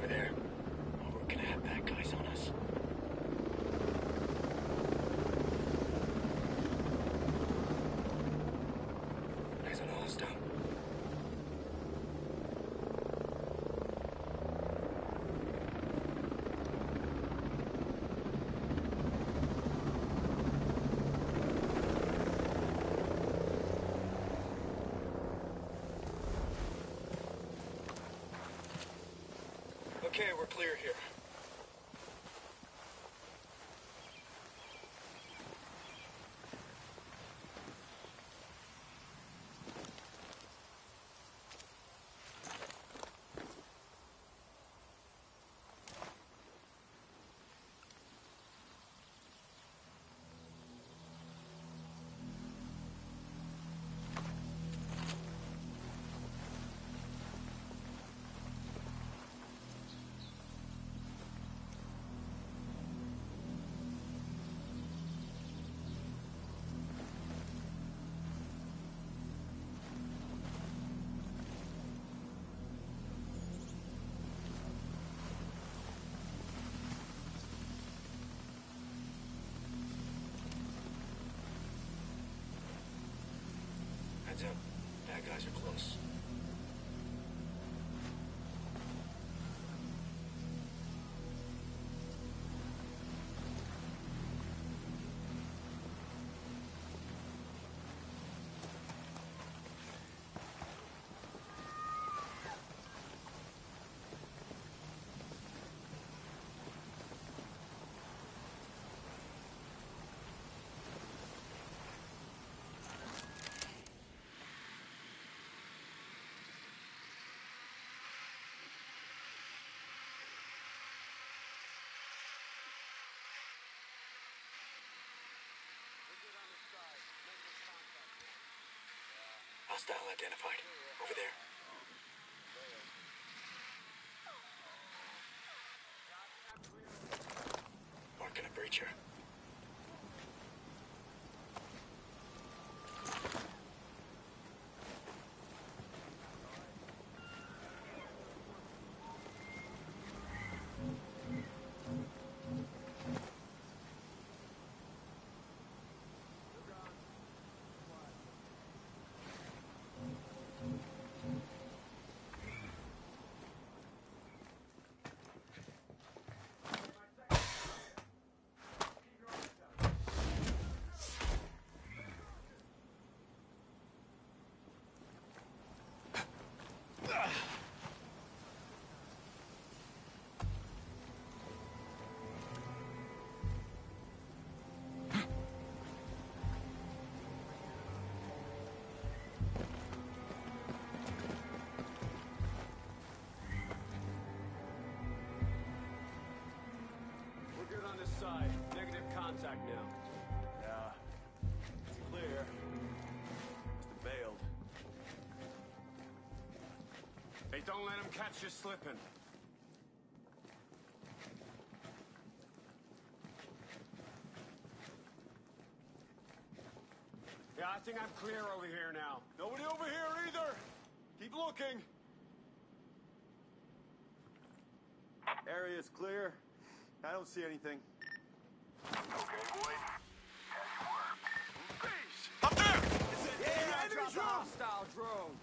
over there. Or we're gonna have bad guys on us. There's an hostile. Okay, we're clear here. Heads up. Bad guys are close. Hostile identified. Over there. Marking a breacher. Side. Negative contact now. Yeah. It's clear. Mr. Bailed. Hey, don't let him catch you slipping. Yeah, I think I'm clear over here now. Nobody over here either. Keep looking. Area's clear. I don't see anything. Okay, boy. Up there! Drop the hostile drone.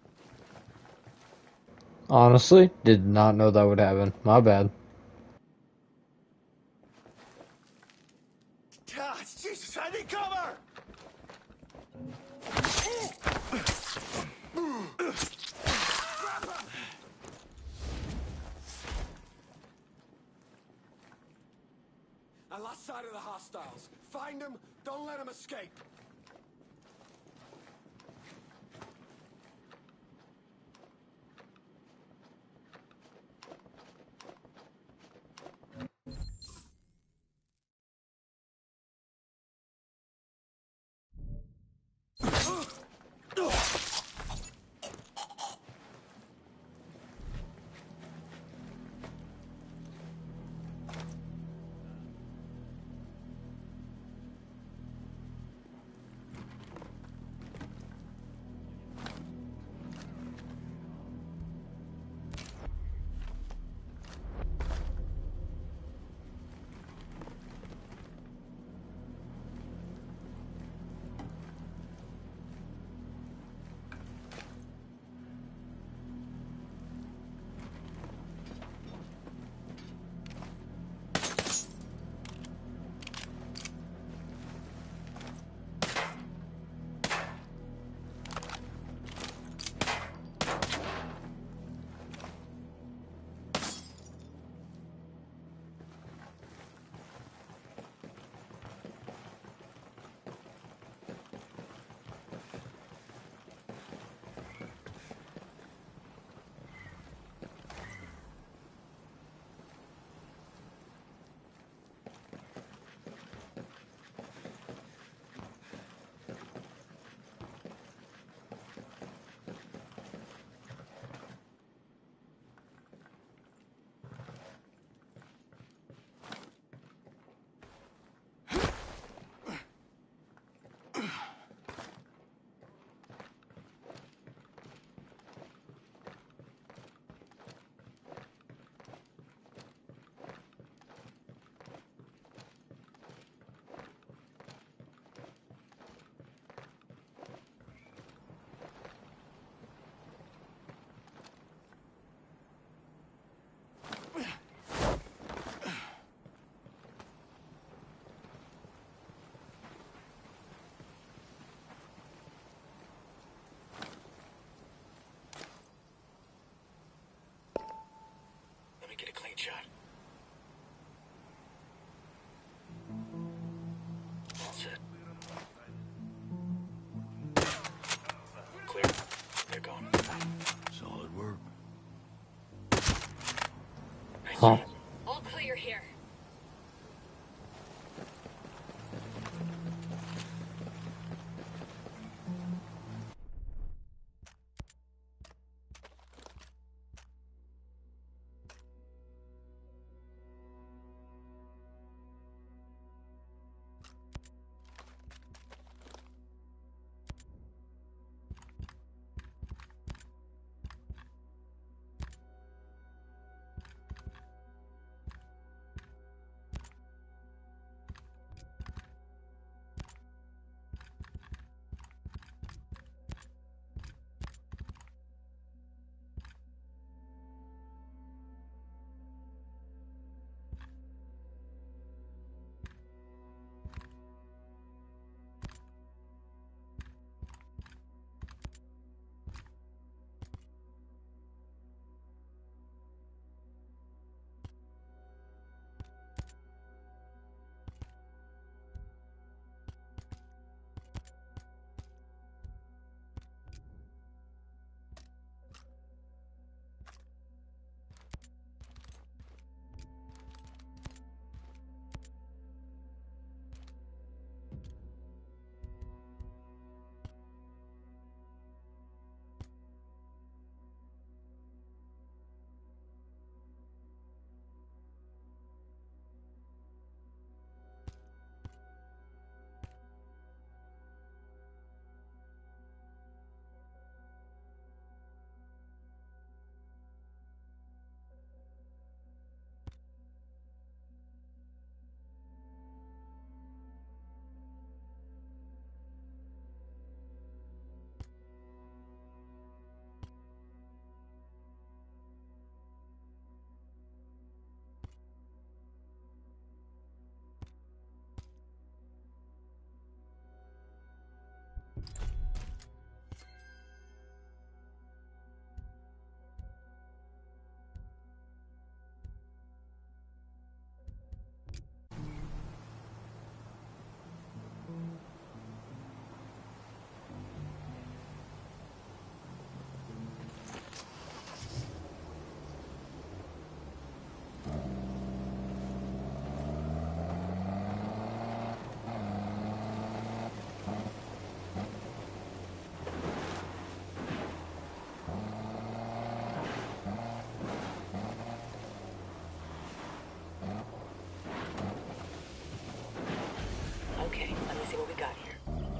Honestly, did not know that would happen. My bad. God, Jesus, I need cover! I lost sight of the hostiles. Find them, don't let them escape. Huh. All clear here. Okay, let me see what we got here.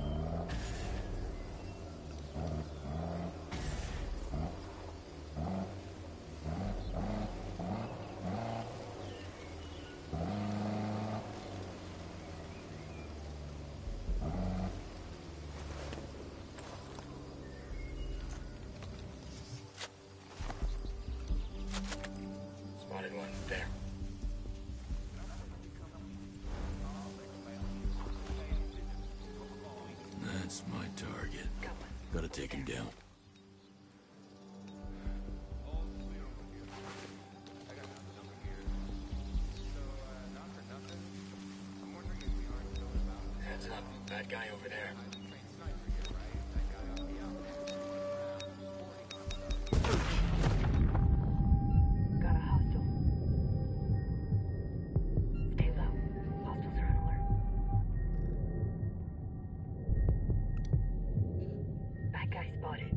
Spotted one. There. That's my target. Got one. Gotta take him down. Heads up. Bad guy over there. Got a hostile. Stay low. Hostiles are on alert. Bad guy spotted.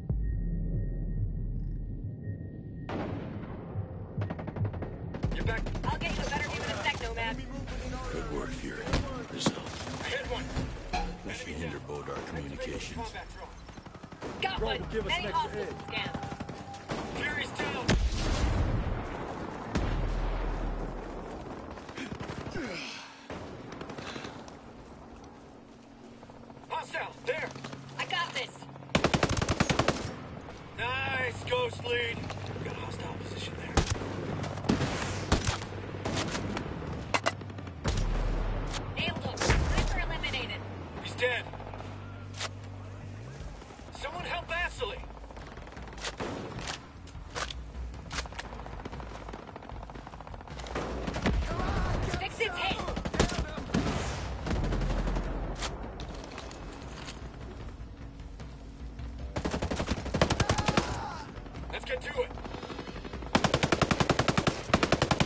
You're back. I'll get you a better view in a sec, Nomad. Good work, Fury. Result. I hit one. That should hinder Bodar communications. Combat drone. Got one. Any hostiles to scan. Fury's down. Hostile. There. I got this. Nice. Ghost lead. Got a hostile position there. Nailed him. Sniper eliminated. He's dead. Someone help Vasily. Fix its hit. Let's get to it.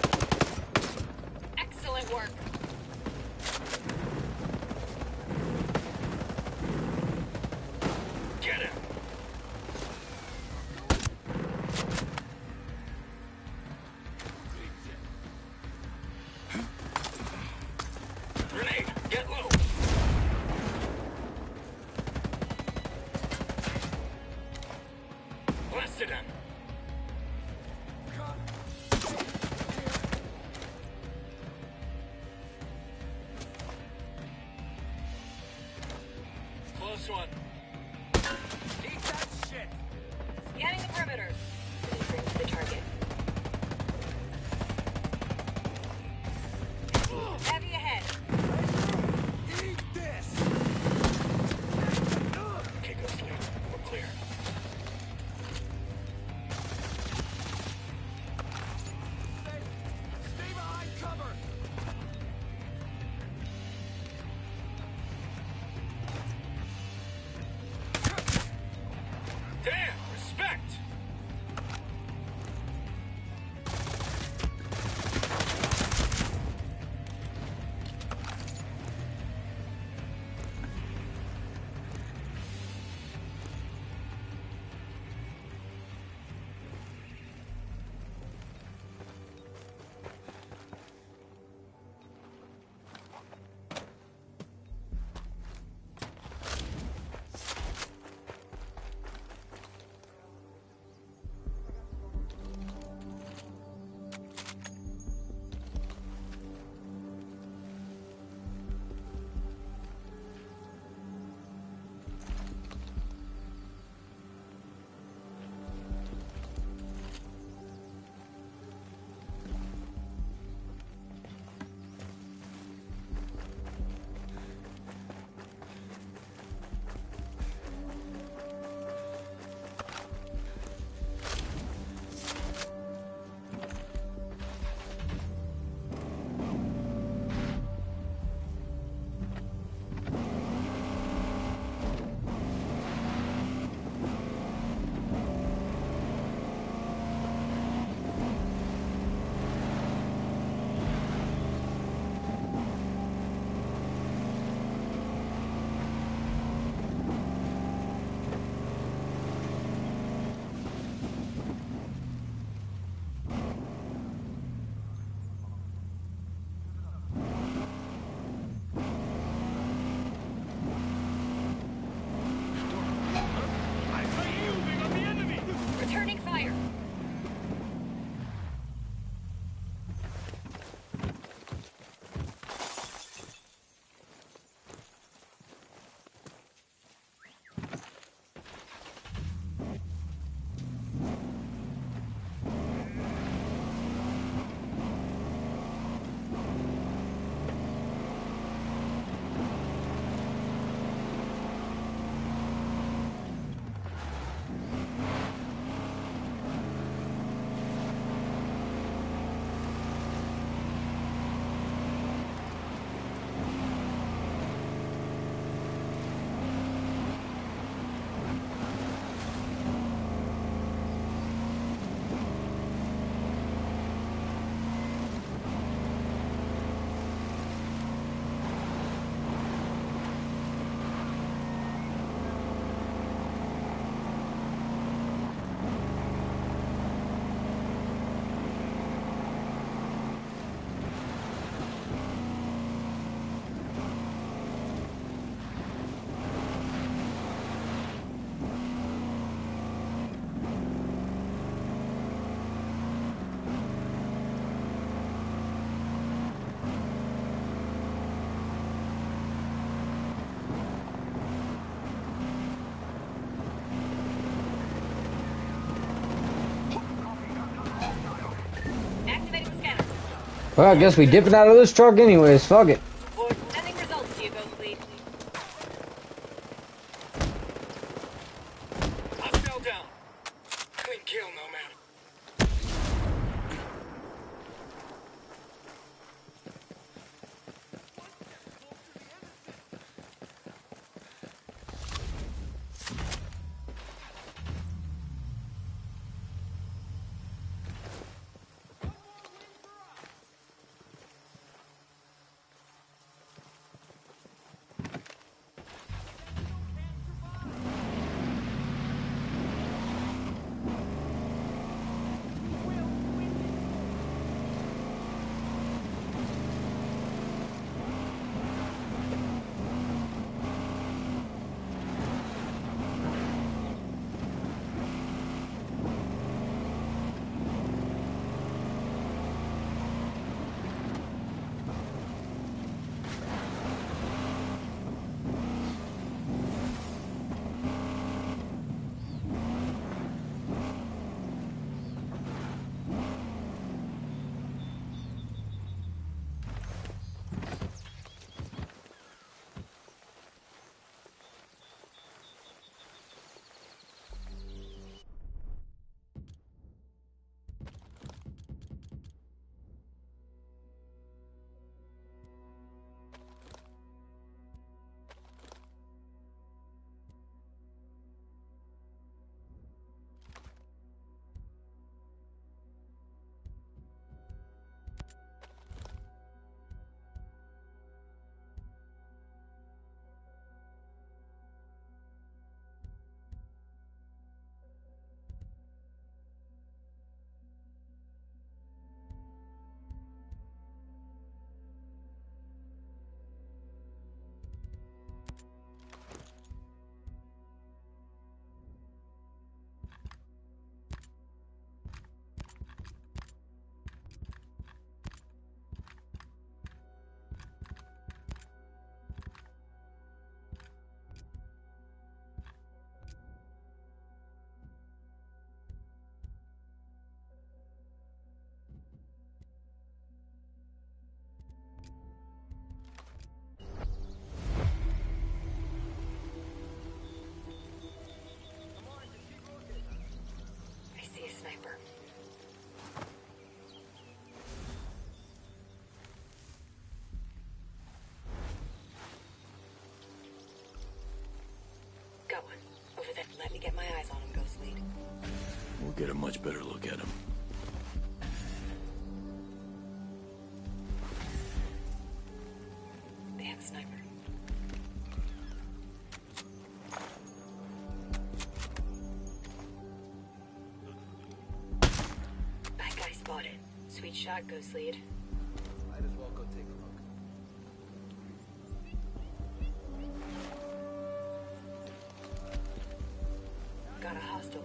close one. Eat that shit! Scanning the perimeter. Maneuvering to the target. Heavy ahead. Eat this! Okay, Ghost Lead. We're clear. Stay behind cover! Damn! Respect! Returning fire. Activating scanner. Well, I guess we dipping out of this truck anyways. Fuck it. Sending results to you, Ghost Lead. Hostile down. Clean kill, Nomad. Get a much better look at him. They have a sniper. Bad guy spotted. Sweet shot, Ghost Lead. Might as well go take a look. Got a hostile.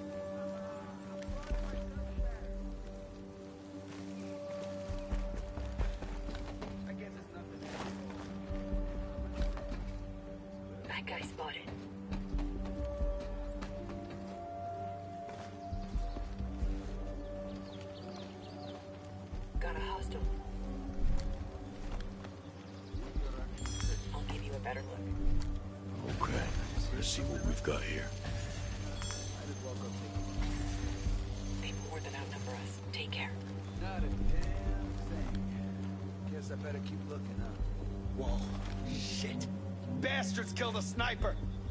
Bad guy spotted. Got a hostile. I'll give you a better look. Okay, let's see what we've got here. Might as well go take a look. They more than outnumber us. Take care. Not a damn thing. Guess I better keep looking, huh? Whoa. Shit. Bastards killed a sniper.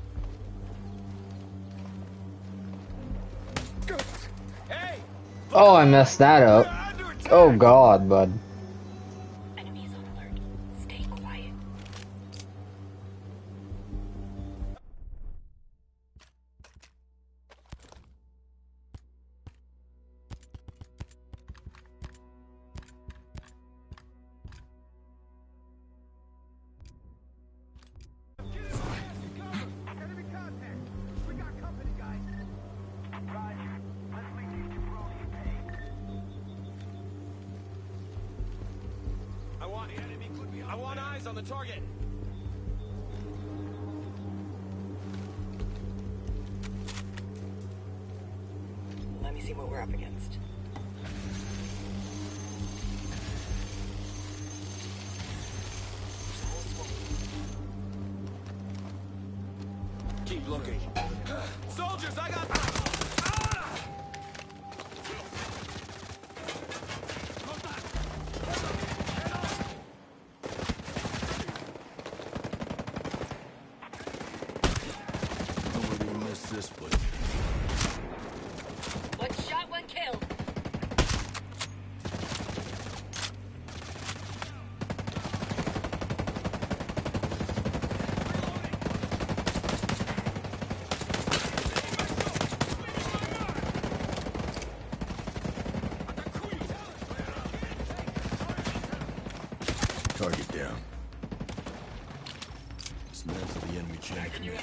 Hey! Oh, I messed that up. Under attack! Oh god, bud. Enemies on alert. Stay quiet. Enemy contact! We got company, guys! Roger. Let's make these jabronis pay. I want eyes on the target. Let me see what we're up against. There's a whole swarm. Keep looking. Soldiers, I got... Nobody missed this place. One shot, one kill. Target down. Dismantle the enemy chain of command.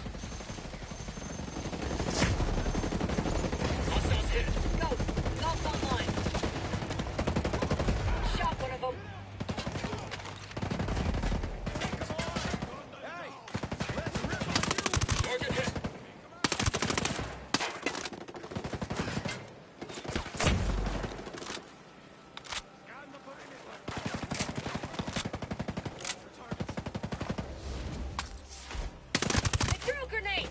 Go. Golf's online. Shot one of them. Target hit. I threw a grenade.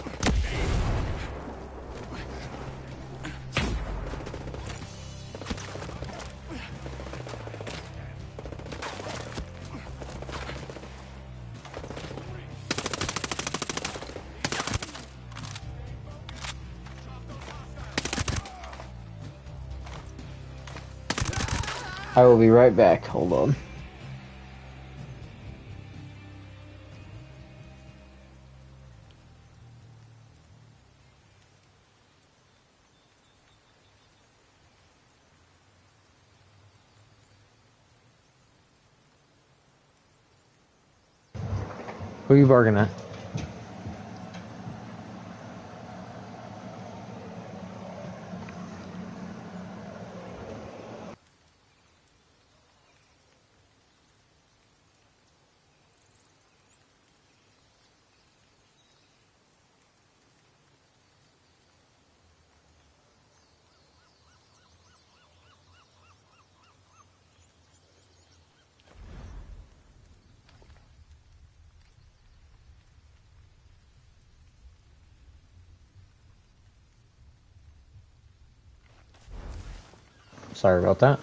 I will be right back. Hold on. Who are you barking at? Sorry about that.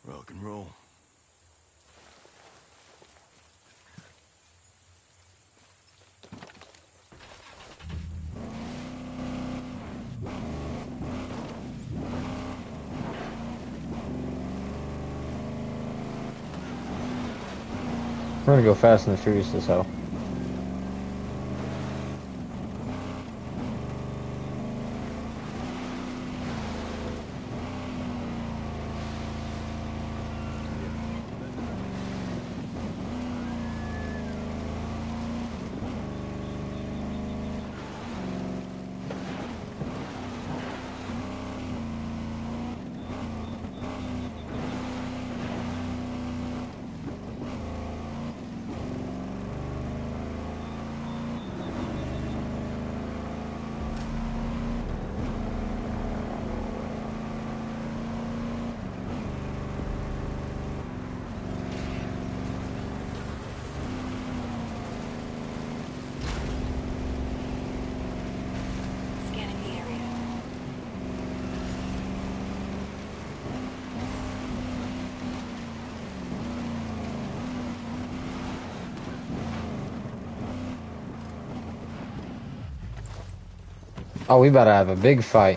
Rock and roll. We're gonna go Fast and the Furious this hell. Scanning the area. Oh, we about to have a big fight.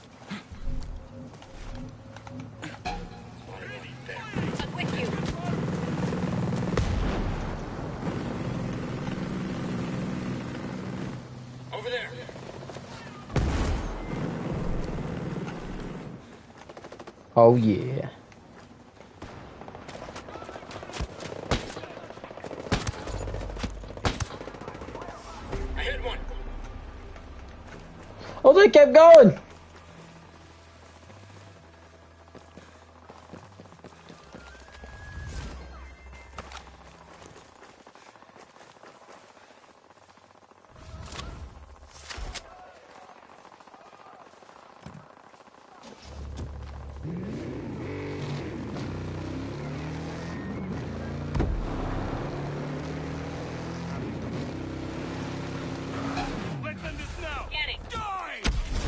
I'm with you. Over there. Oh yeah. I hit one. Oh, they kept going. Let's end this now. Scanning. Die!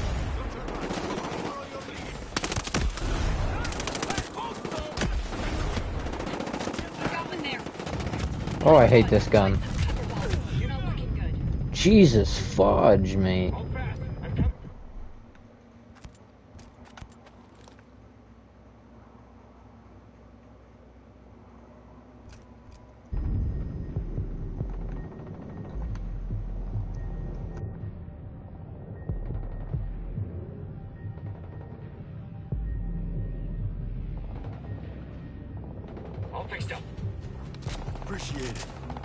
Got one there. Oh, I hate this gun. Cover ball. You're not looking good. Jesus fudge me. Hold fast. I'm coming. All fixed up. Appreciate it.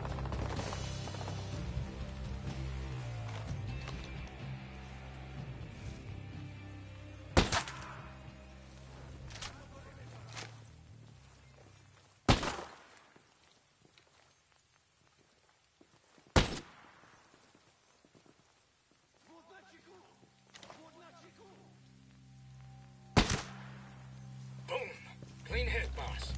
Boom. Clean hit, boss.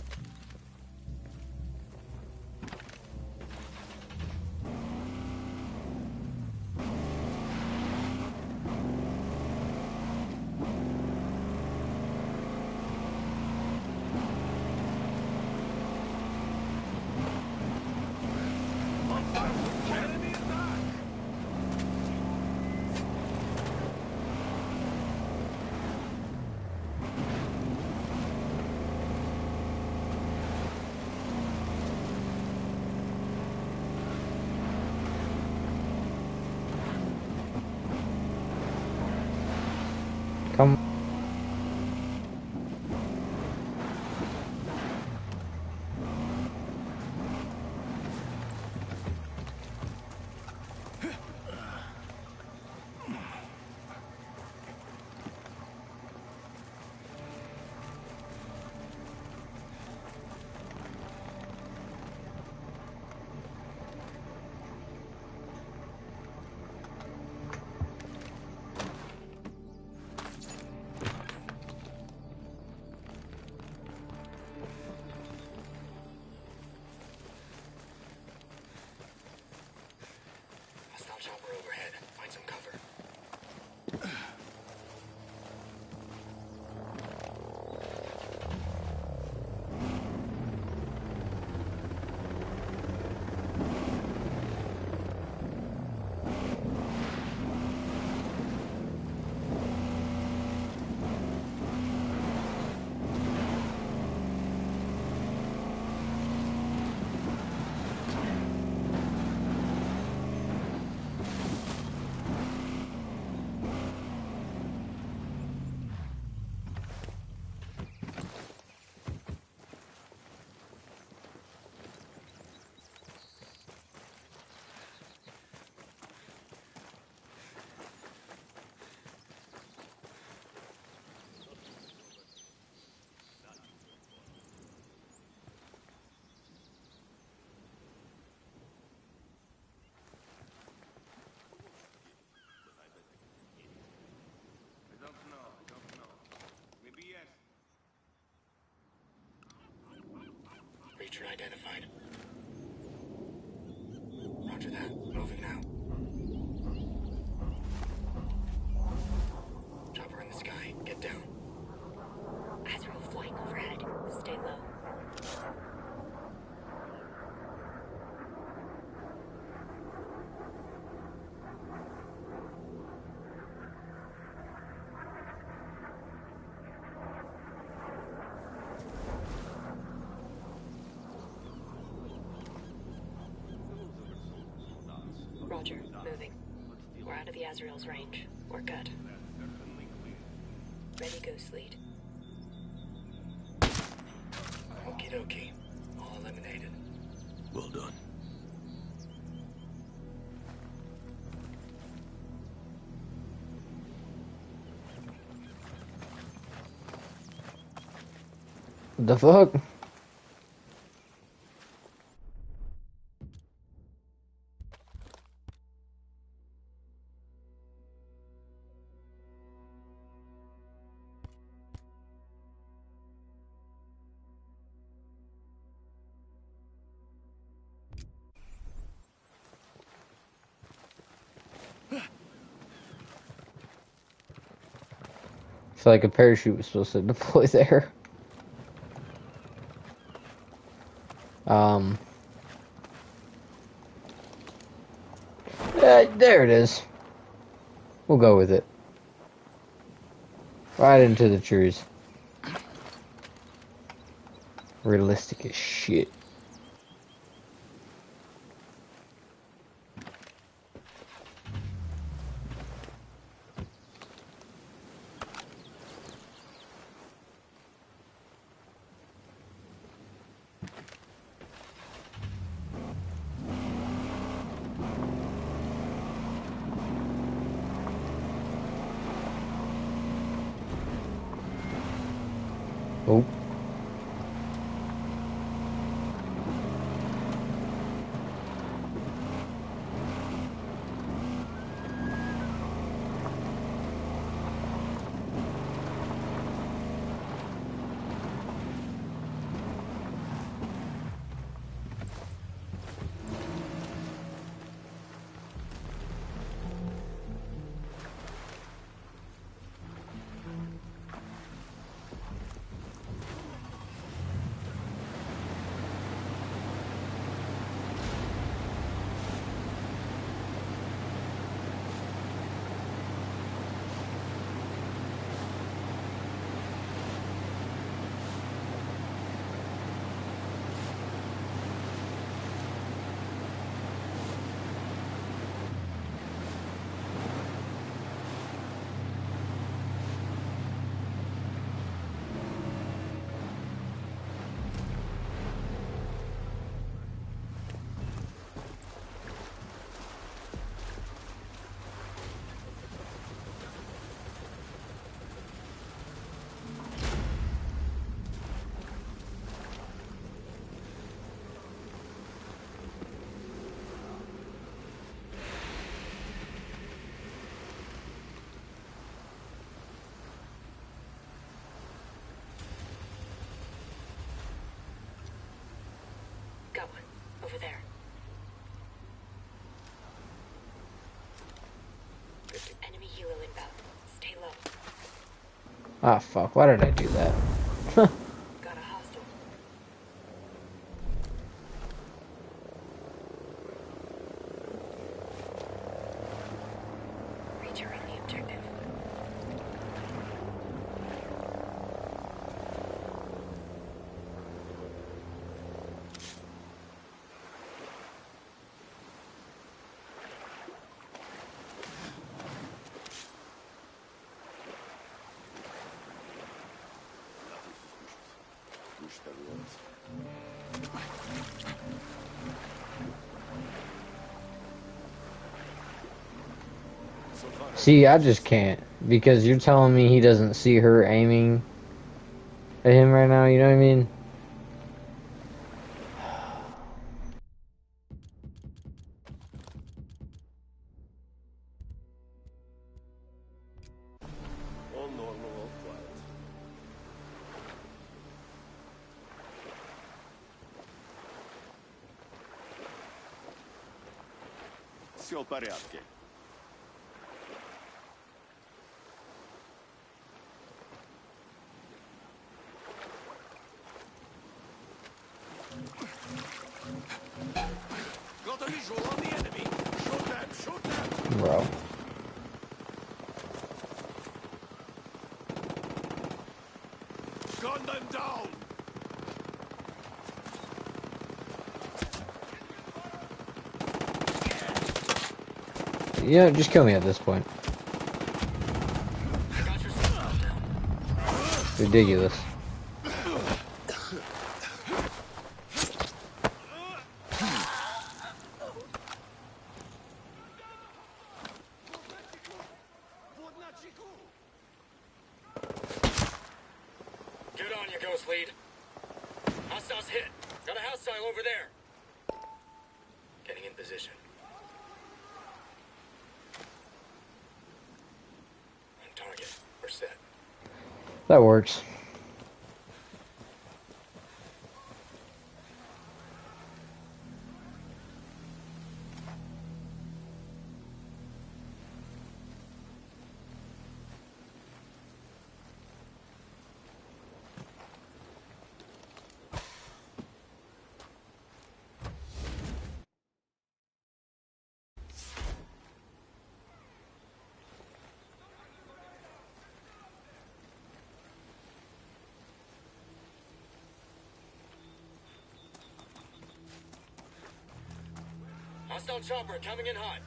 Azrael's range. We're good. Ready, Ghost Lead. Okie dokie. All eliminated. Well done. The fuck? I feel like a parachute was supposed to deploy there. There it is. We'll go with it. Right into the trees. Realistic as shit. Oh. Got one. Over there. Enemy helo inbound. Stay low. Ah, fuck. Why did I do that? Got a hostile. Reacher on the objective. See, I just can't. Because you're telling me he doesn't see her aiming at him right now, you know what I mean? All normal, all quiet. Все в порядке. Got a visual on the enemy. Shoot them, shoot them. Bro. Gun them down. You know, just kill me at this point. I got your signal now. Ridiculous. Get on, you ghost lead. Hostiles hit. Got a hostile over there. Getting in position. On target. We're set. That works. Hostile chopper coming in hot.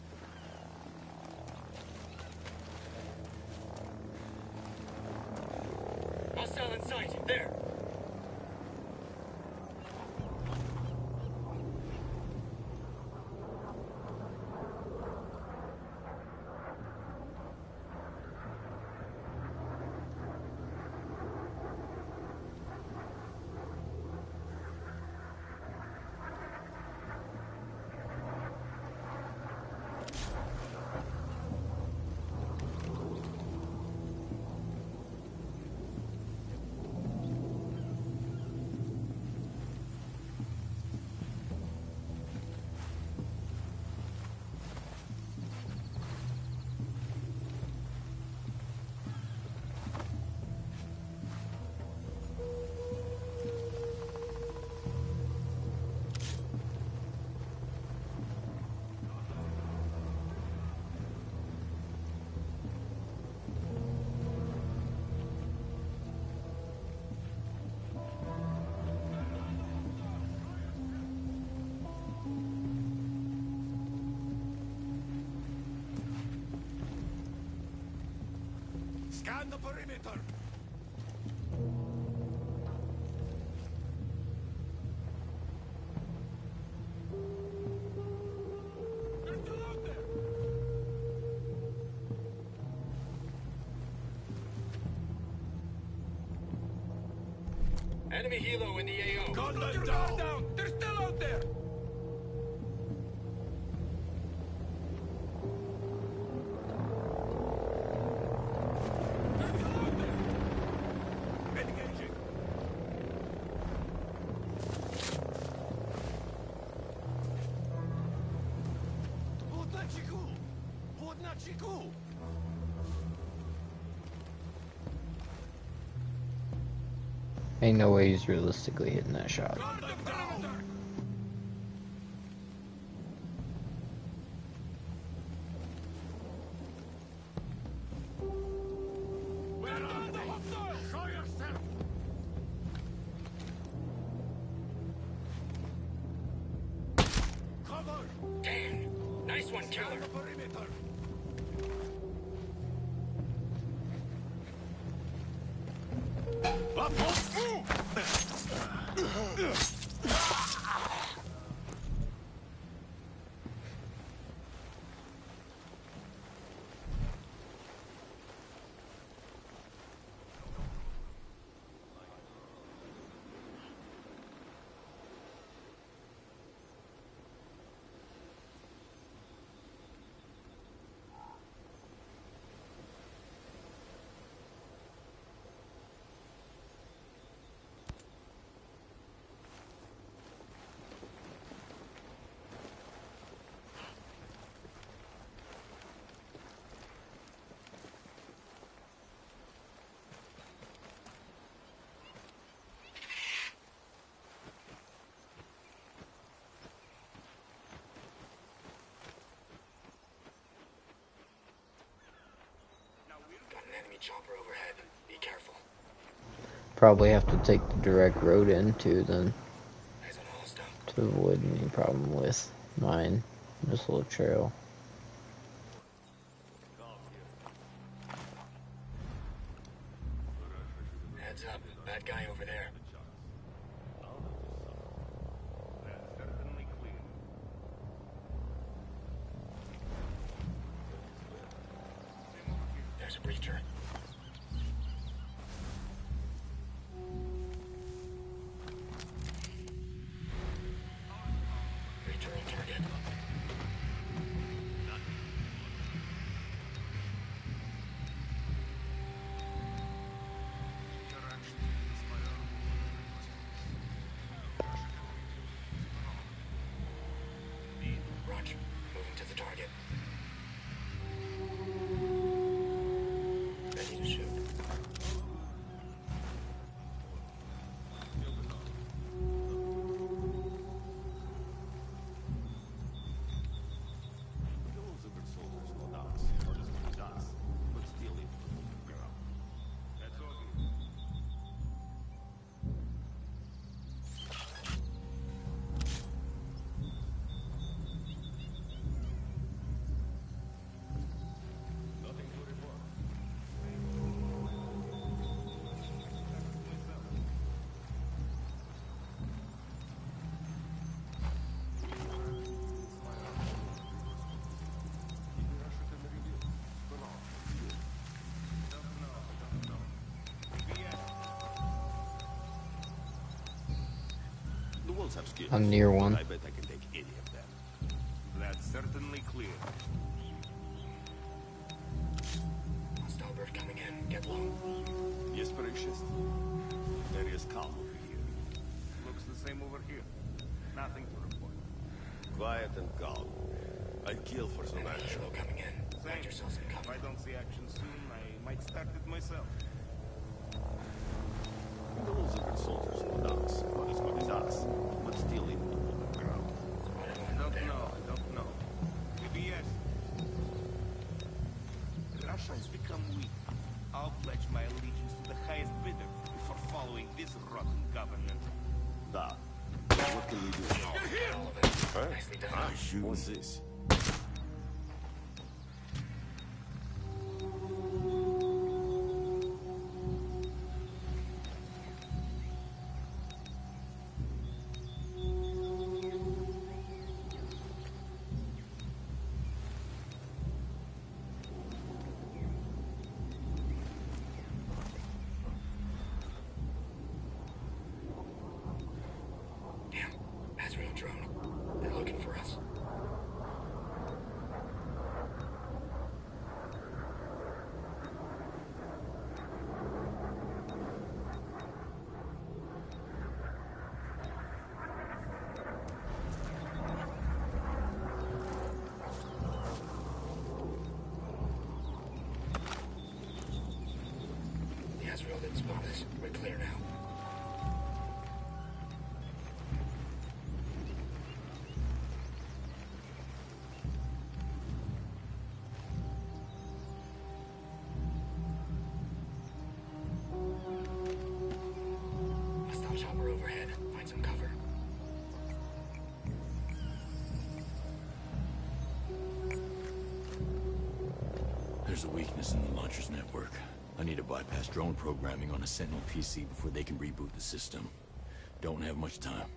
Hostile in sight. There. Scan the perimeter. They're still out there. Enemy helo in the AO. Gun them down. They're still out there. They're still out there. Engaging. Podnaciku! Podnaciku! Ain't no way he's realistically hitting that shot. Gun them down. Where are they? Show yourself. Cover. Damn. Nice one, killer. Scan the perimeter. Up, Got an enemy chopper overhead. Be careful. Probably have to take the direct road in too then Eyes on hostile. to avoid any problem with mine. This little trail. Heads up. Bad guy over there. That's certainly clear. There's a breacher. Breacher on target. Roger. Moving to the target. Ready to shoot. Those are good soldiers, no doubt. Not as good as us, but still in the ground. That's all good. Nothing to report. The wolves have skills. I'm near one. I bet I can take any of them. That's certainly clear. Stalbird coming in. Get low. Yes, precious. There is calm over here. Looks the same over here. Nothing to report. Quiet and calm. I'd kill for some Enemy action. helo coming in. Find Thanks. yourselves in If cover. I don't see action soon, I might start it myself. The wolves are good soldiers, no doubt. Not as good as us, but still in the ground. I don't know. Maybe yes. Russia has become weak. I'll pledge my allegiance to the highest bidder before following this rotten government. Da. What can we do? All of it. Huh? Nicely done. Ah, shoot. What's this? Damn. Azrael drone. They're looking for us. The Azrael didn't spot us. We're clear now. Hostile chopper overhead. Find some cover. There's a weakness in the launcher's network. I need to bypass drone programming on a Sentinel PC before they can reboot the system. Don't have much time.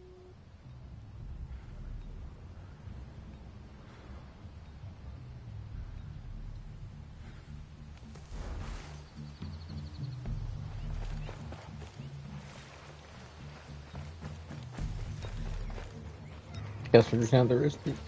Guess we're just gonna have to risk it.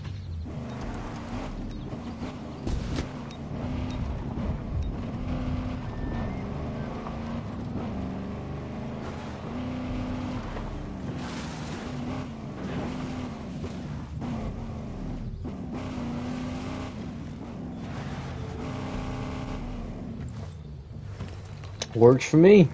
Works for me.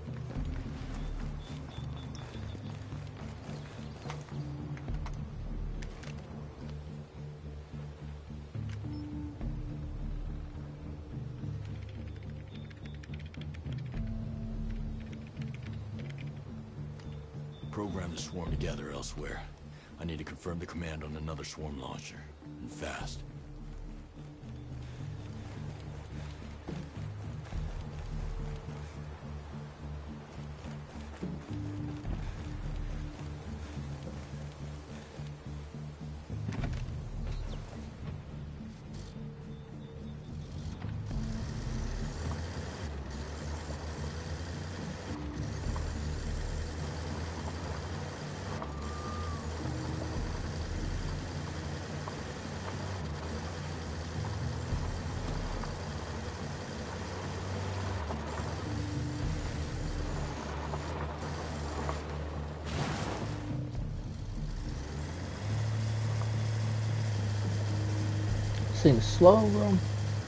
Program the swarm to gather elsewhere. I need to confirm the command on another swarm launcher. And fast. thing's slow, bro.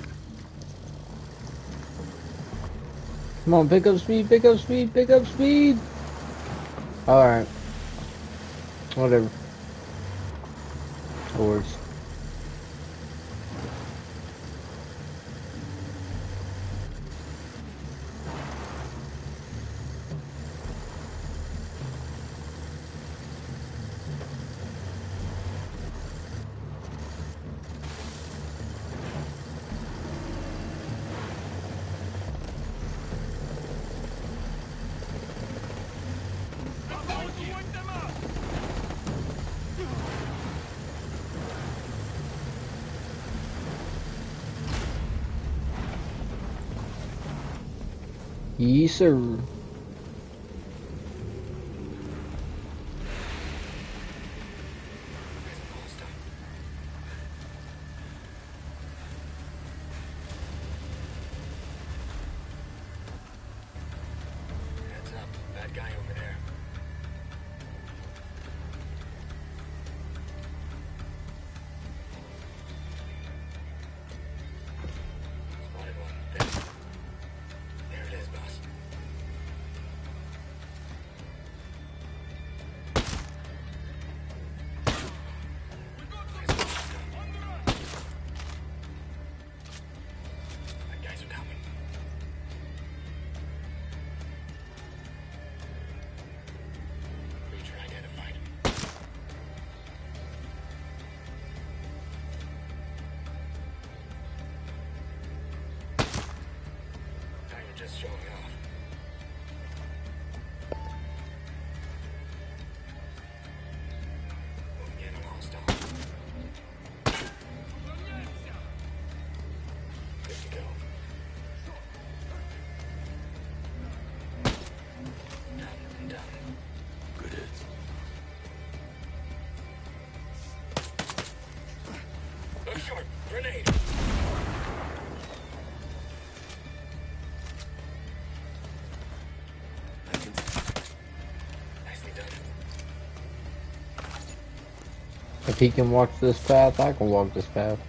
Come on, pick up speed, pick up speed, pick up speed. Alright. Whatever. That works. Yes, sir. Heads up, bad guy over there. Spotted one. There. There it is, boss. Bad guys are coming. Creature identified. Now you're just showing off. Moving in on hostile. Good to go. Done and done. Good hits. Look short. Grenade. Nicely done. If he can walk this path, I can walk this path.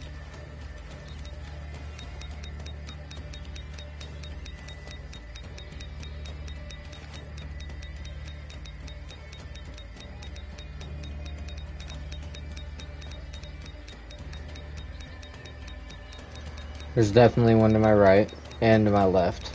There's definitely one to my right and to my left.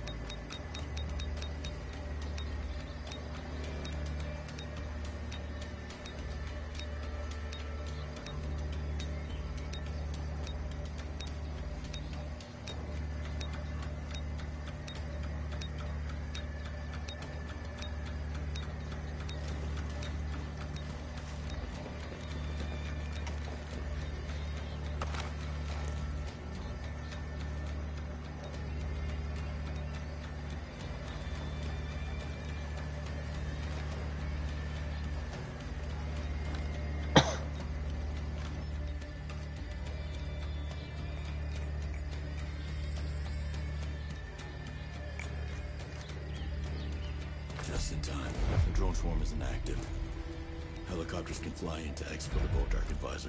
Just in time. The drone swarm isn't active. Helicopters can fly in to exfil the Bolt Dark Advisor.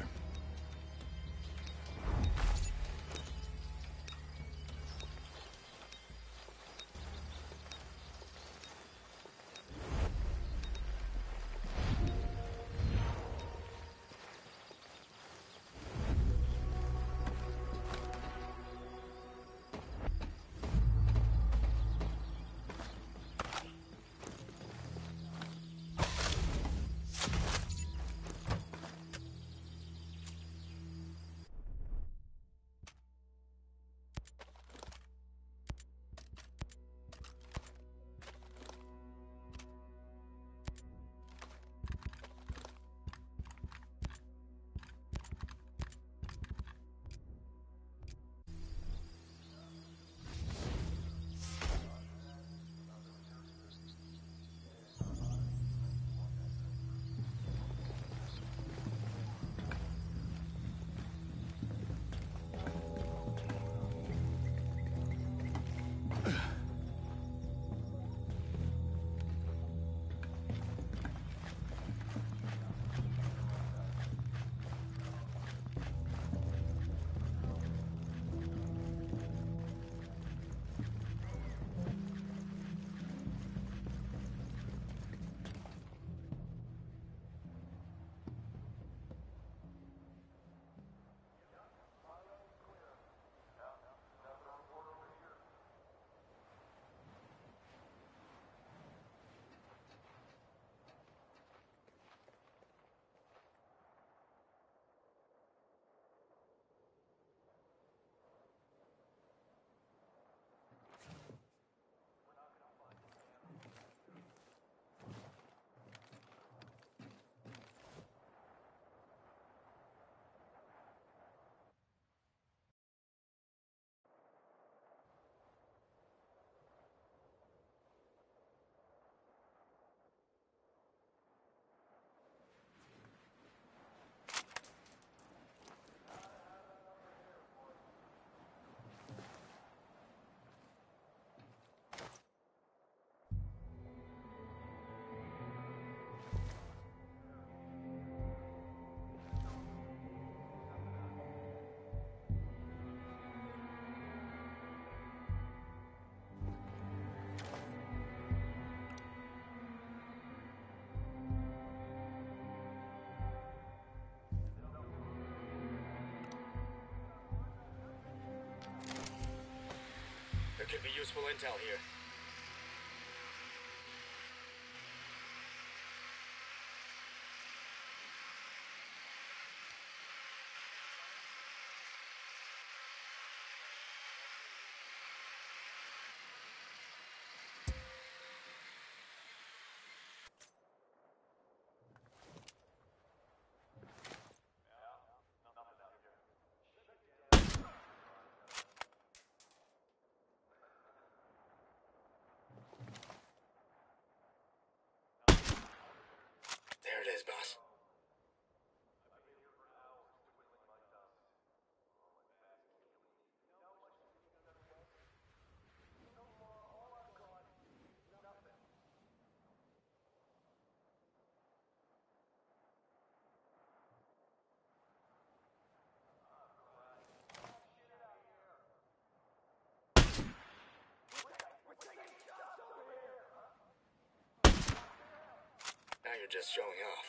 useful intel here. There it is, boss. Now you're just showing off.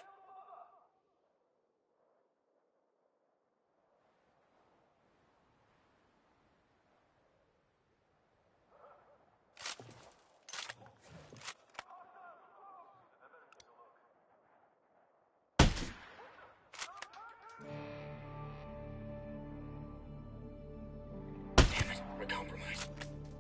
Damn it, we're compromised.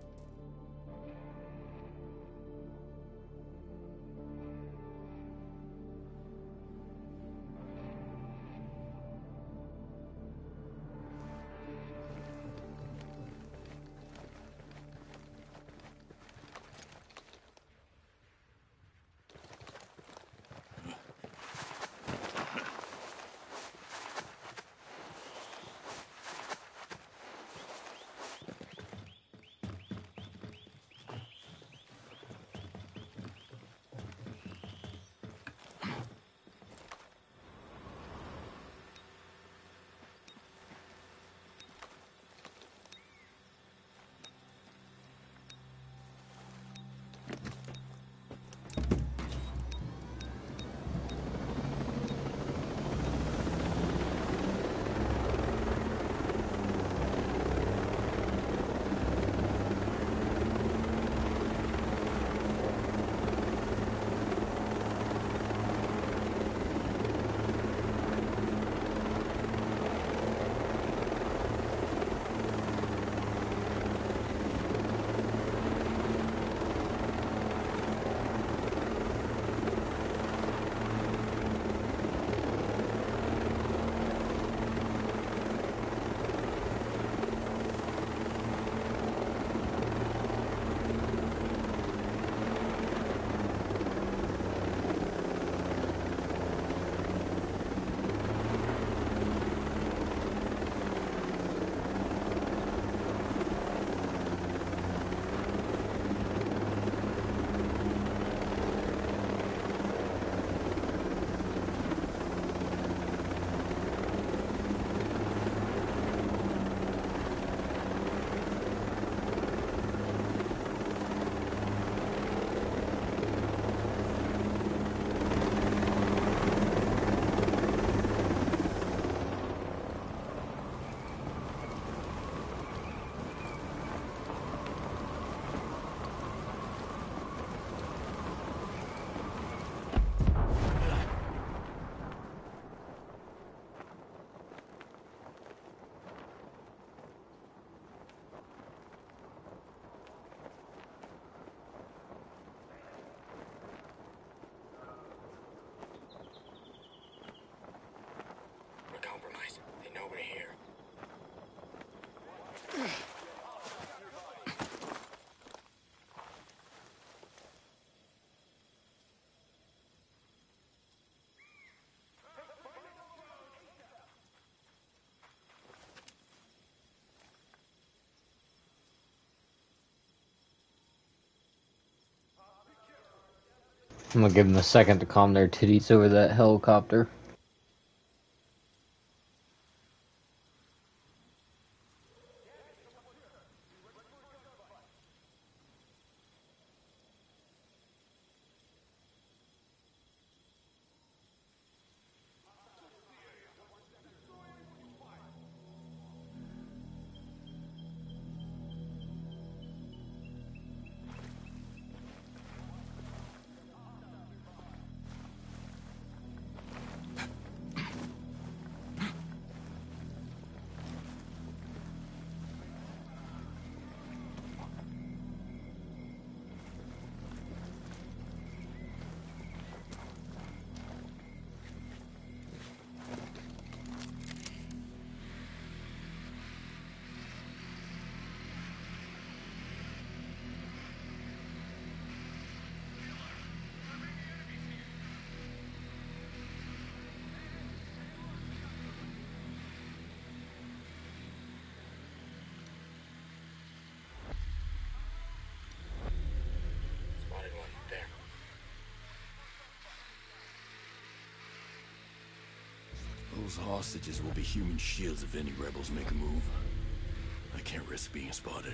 I'm gonna give them a second to calm their titties over that helicopter. Those hostages will be human shields if any rebels make a move. I can't risk being spotted.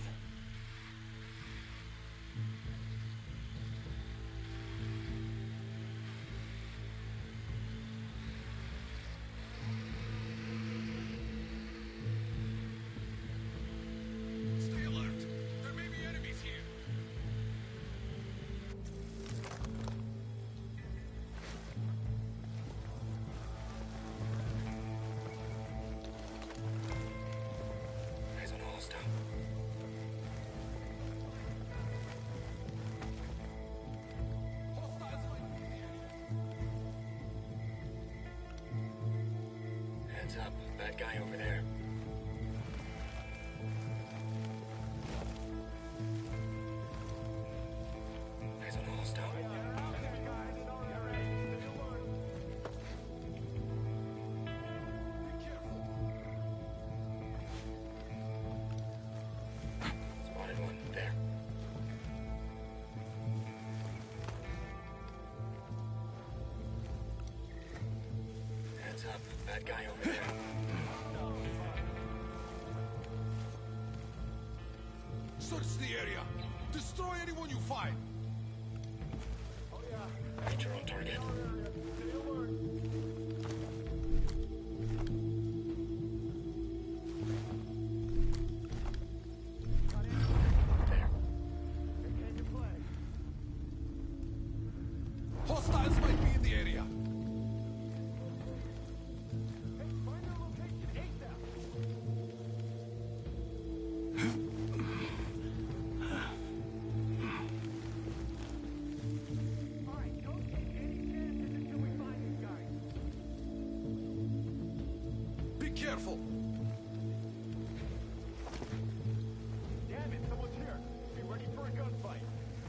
Stay alert. There may be enemies here. Eyes on a hostile. Heads up, bad guy over there. Eyes on a hostile. Spotted one there. Heads up, bad guy over there. Search the area. Destroy anyone you find. Creature on target. There. Hostiles might be in the area. Be careful. Damn it, someone's here. Be ready for a gunfight.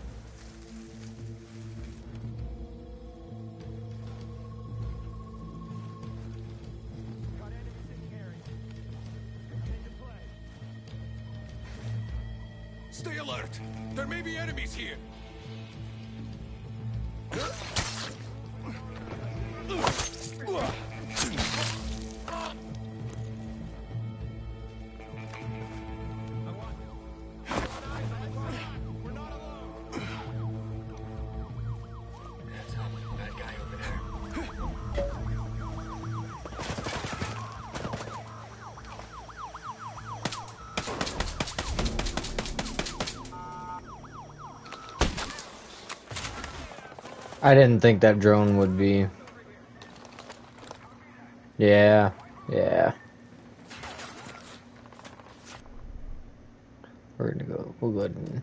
Got enemies in the area. Come into play. Stay alert. There may be enemies here. Heads up, bad guy over there. I didn't think that drone would be. Yeah, yeah. We're gonna go. We'll go ahead and.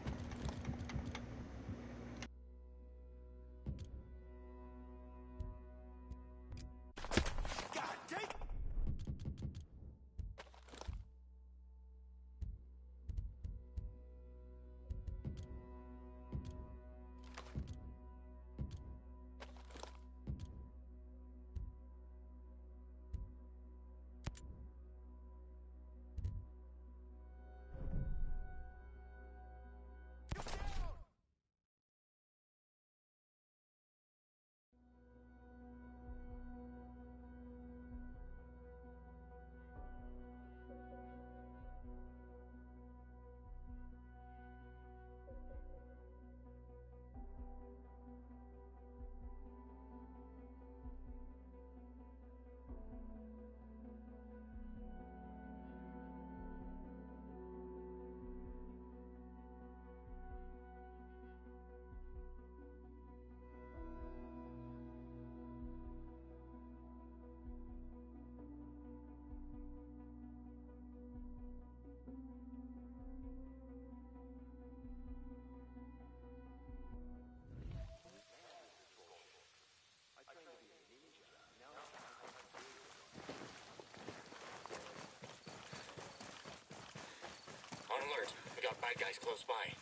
On alert. We got bad guys close by.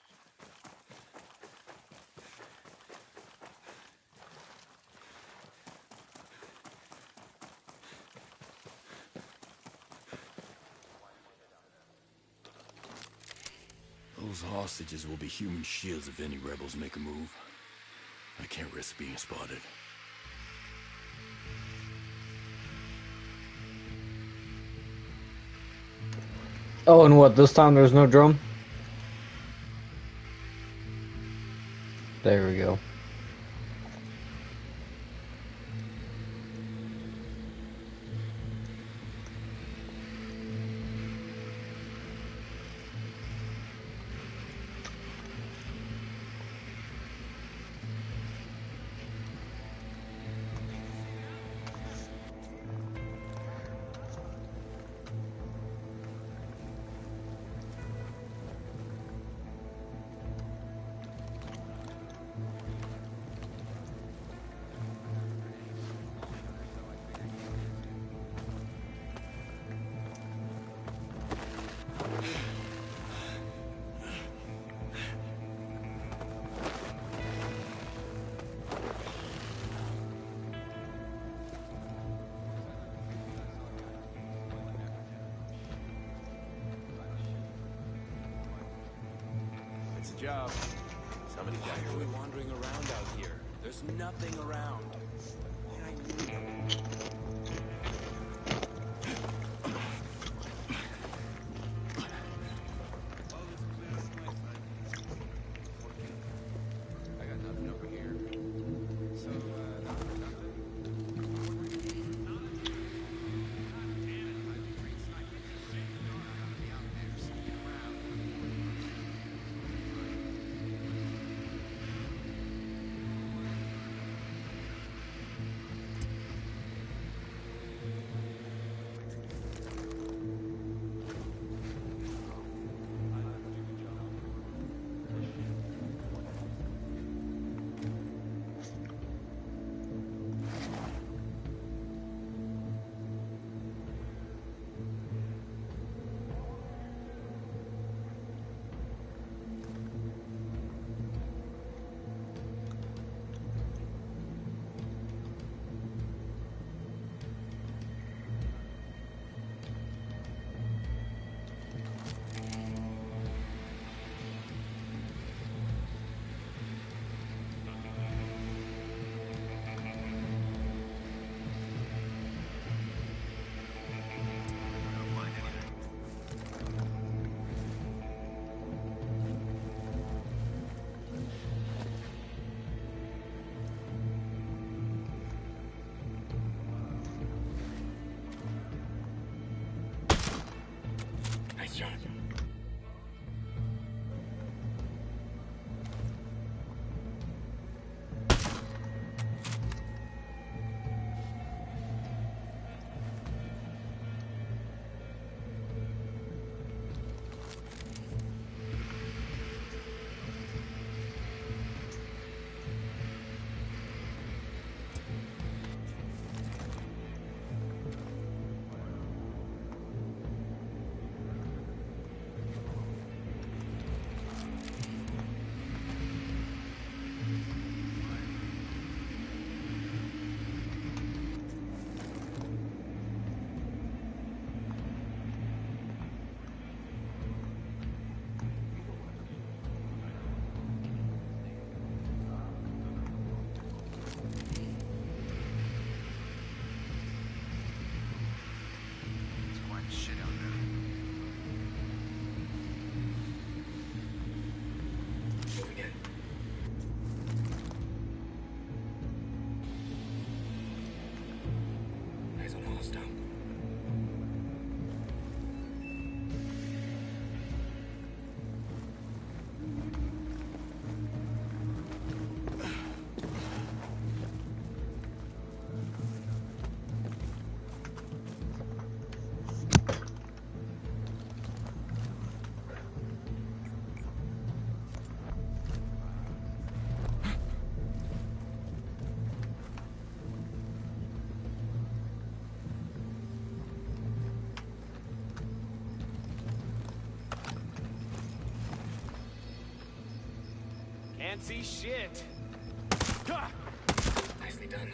Those hostages will be human shields if any rebels make a move. I can't risk being spotted. Oh, and what, this time there's no drum? There we go. It's a job. Somebody got Why are we wandering around out here? There's nothing around. I got nothing over here. So, Nice shot. Moving in. Eyes on hostile. Can't see shit. Nicely done.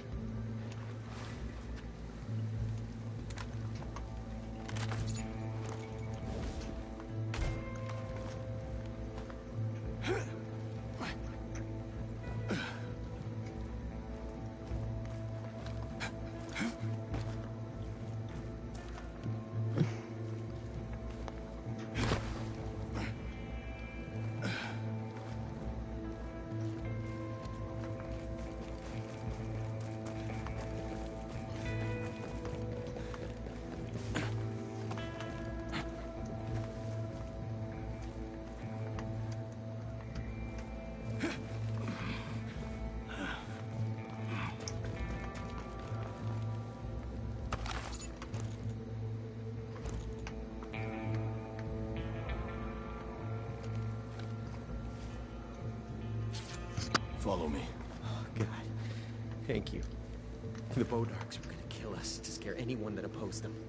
Follow me. Oh, God. Thank you. The Bodarks were gonna kill us to scare anyone that opposed them.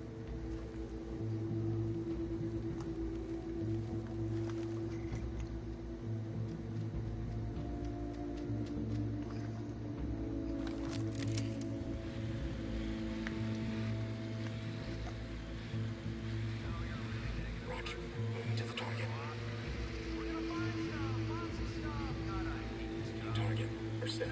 Roger. Moving to the target. Target. We're set.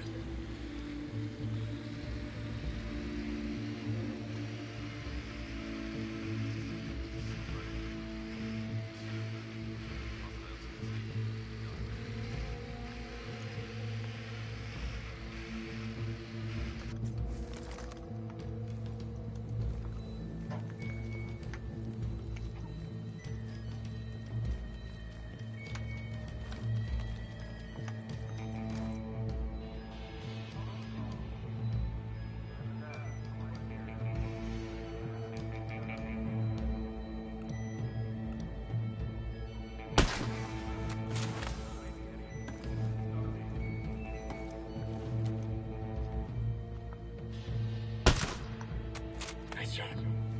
Nice shot.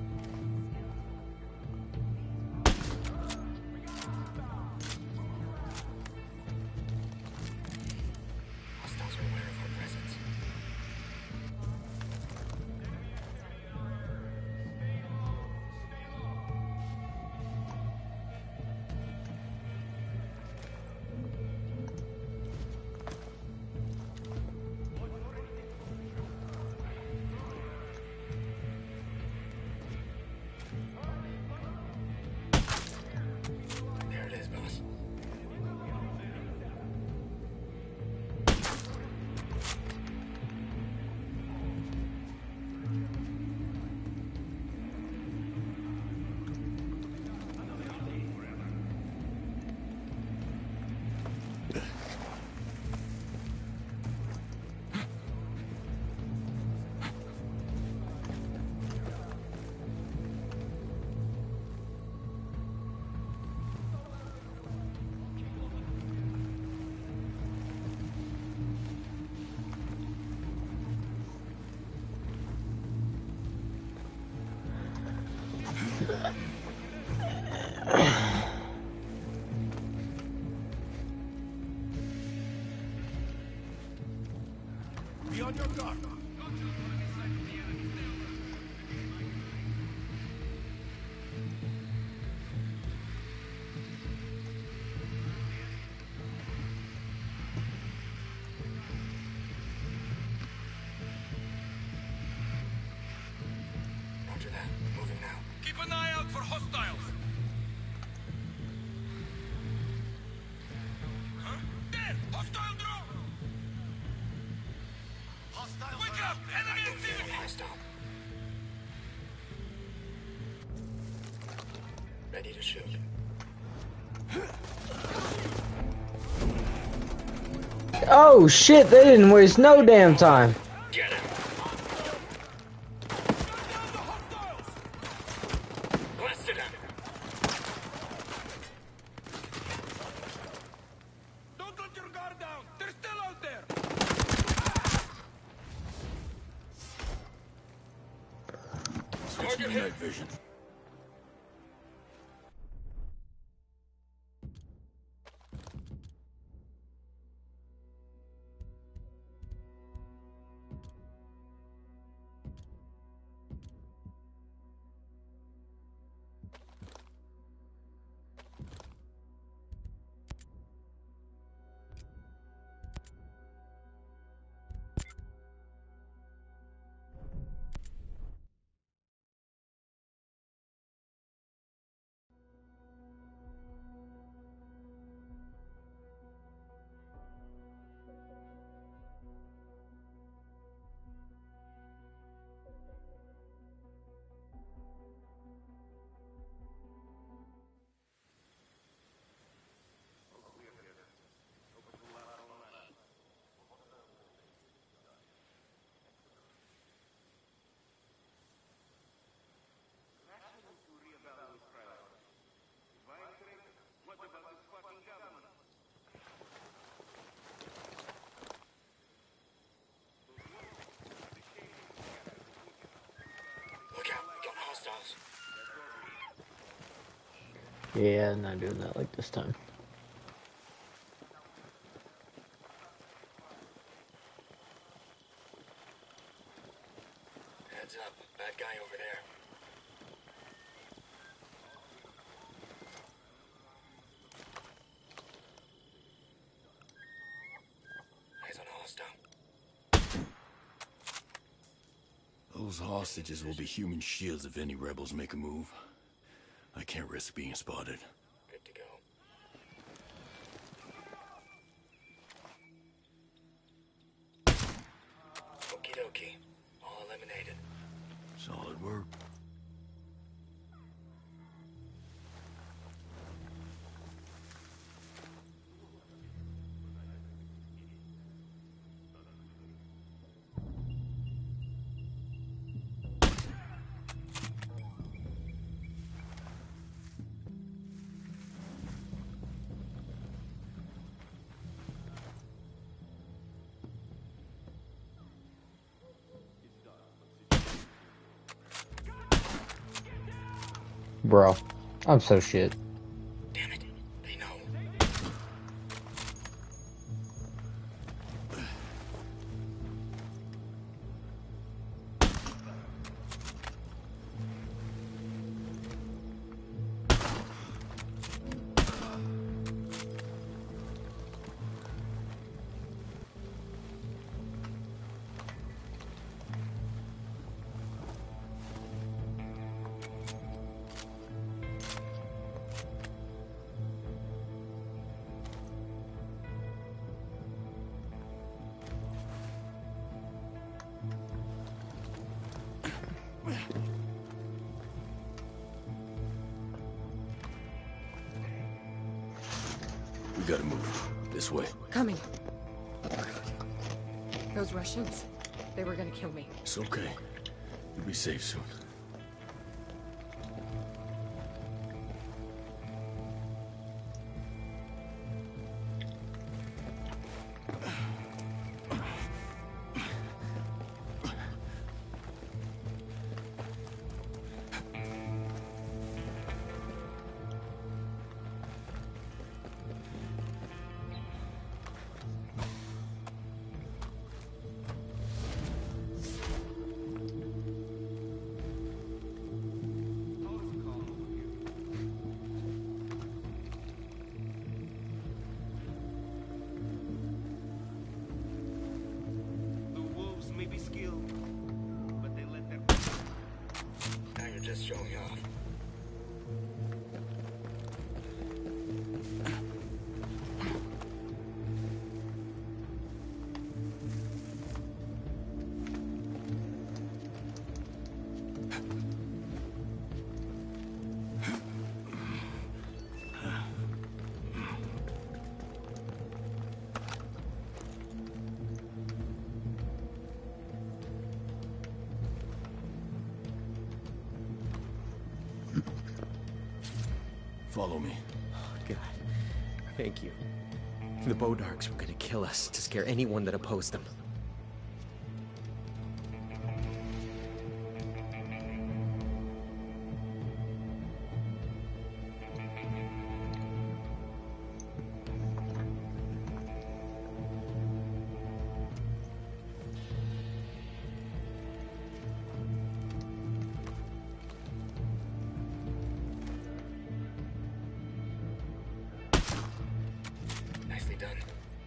Hostiles are aware of our presence. There it is, boss. Be on your guard. Roger that. Moving now. Keep an eye out for hostiles. Huh? There! Hostile drone! Hostiles! Wake up! Enemy activity! High stop. Ready to shoot. Oh shit, they didn't waste no damn time. Get him! Blasted him! Don't let your guard down! They're still out there! Switching to night vision. Yeah, not doing that like this time. Heads up. Bad guy over there. Eyes on a hostile. Those hostages will be human shields if any rebels make a move. I can't risk being spotted. Good to go. Okie dokie. All eliminated. Solid work. Bro, I'm so shit. Damn it. They know. We gotta move. This way. Coming. Those Russians, they were gonna kill me. It's okay. You'll be safe soon. The wolves may be skilled, but they let their... Now you're just showing off. Follow me. God. Thank you. The Bodarks were gonna kill us to scare anyone that opposed them. Nicely done.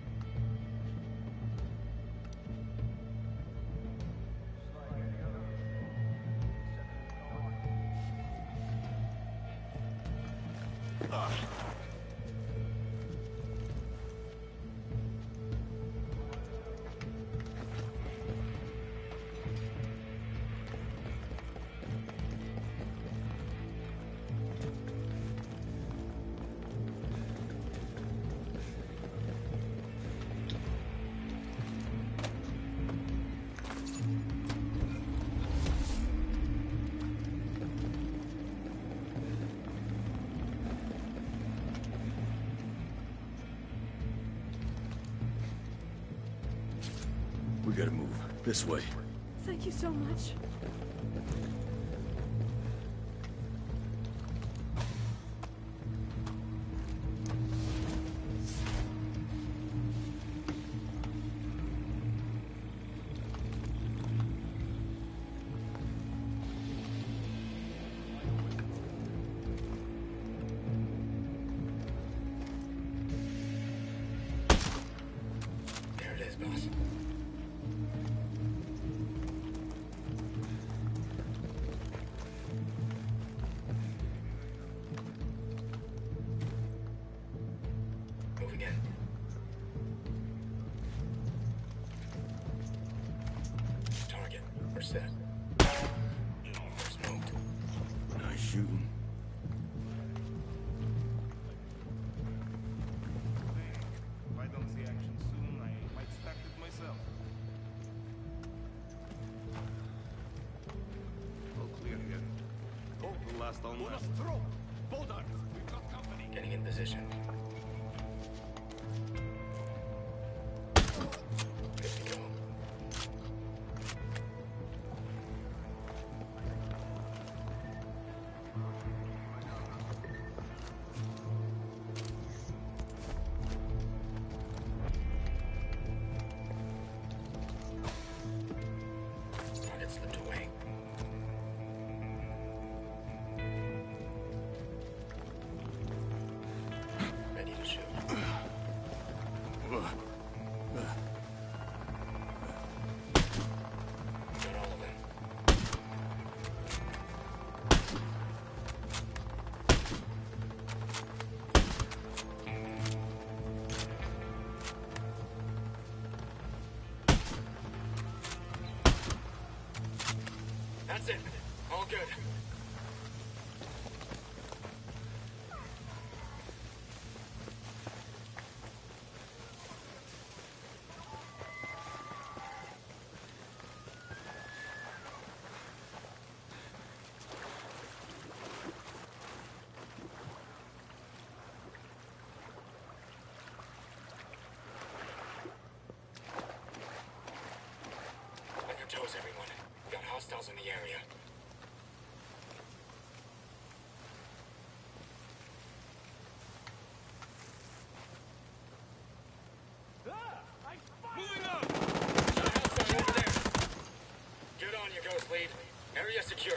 We gotta move. This way. Thank you so much. is, boss. Moving in. Target. We're set. First moved. Nice shooting. If I don't see action soon, I might start it myself. All clear here. Oh, the last on last. Getting in position. Good to go. Target slipped away. Ready to shoot. Got all of them. That's it. All good. On your toes, everyone. We got hostiles in the area. Moving up! Got a hostile over there. Get on, you ghost lead. Area secured.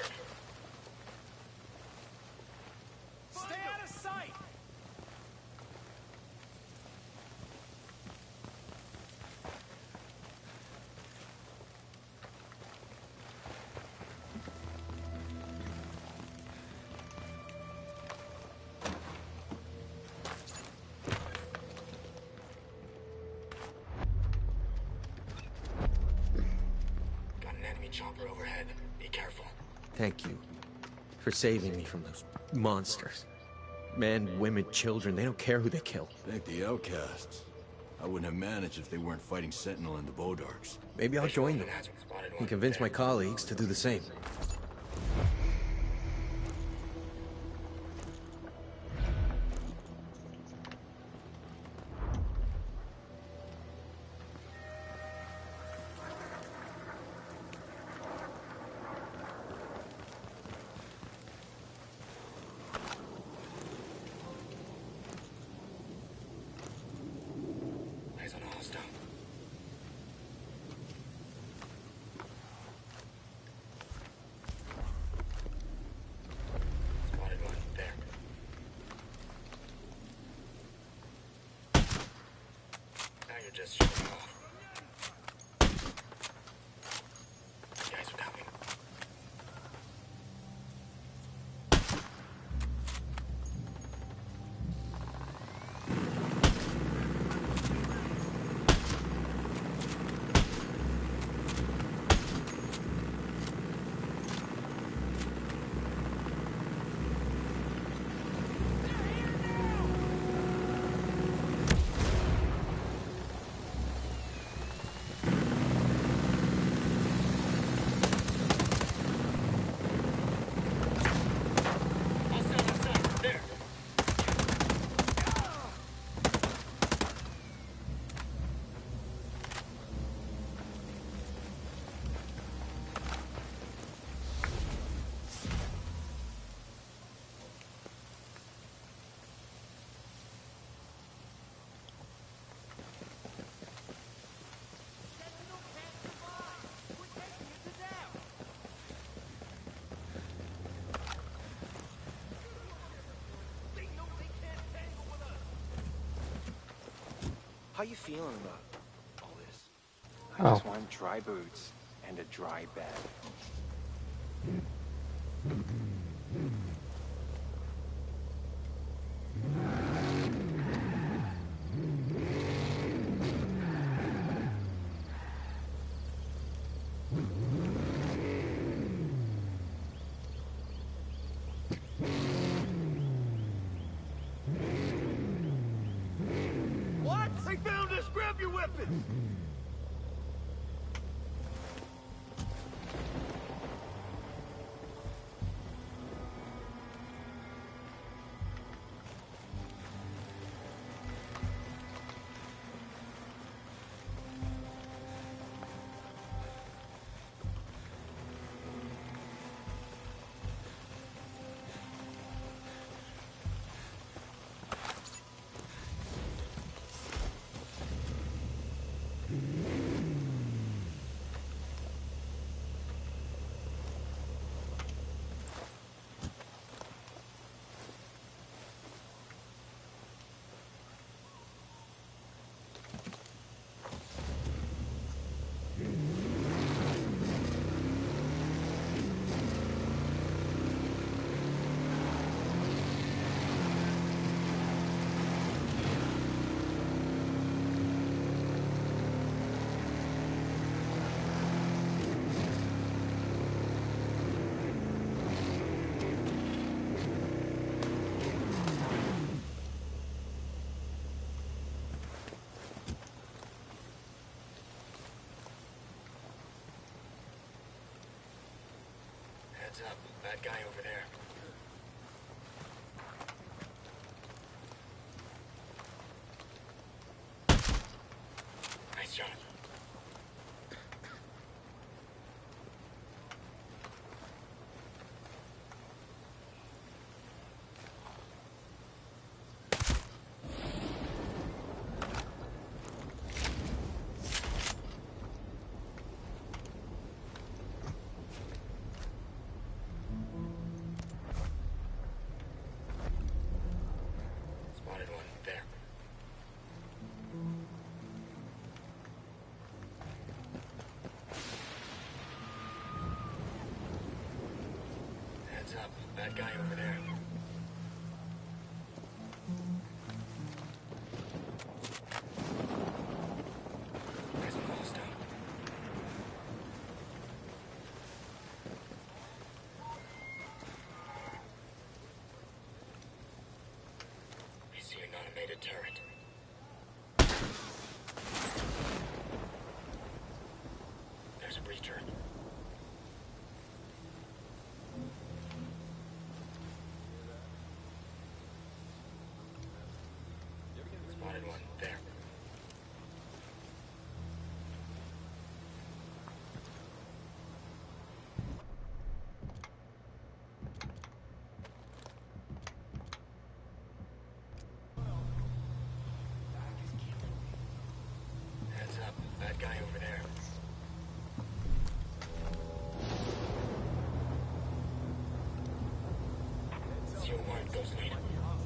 Stay out of sight! Got an enemy chopper overhead. Be careful. Thank you for saving me from those monsters. Men, women, children, they don't care who they kill. Thank the outcasts. I wouldn't have managed if they weren't fighting Sentinel and the Bodarks. Maybe I'll join them Spotted one. and convince my colleagues to do the same. Eyes on a hostile. Spotted one. There. Now you're just showing off. Guys are coming. Hostile outside. There. Sentinel can't survive! We're taking it to down! They know they can't tangle with us! How you feeling about all this? I just want dry boots and a dry bed. What? I found us! Grab your weapons! Heads up, bad guy over there. Nice shot. Spotted one there. Heads up, bad guy over there. There's a milestone. I see an automated turret. There's a breacher. Spotted one there. Heads up, bad guy over there. Seal one, ghost lead.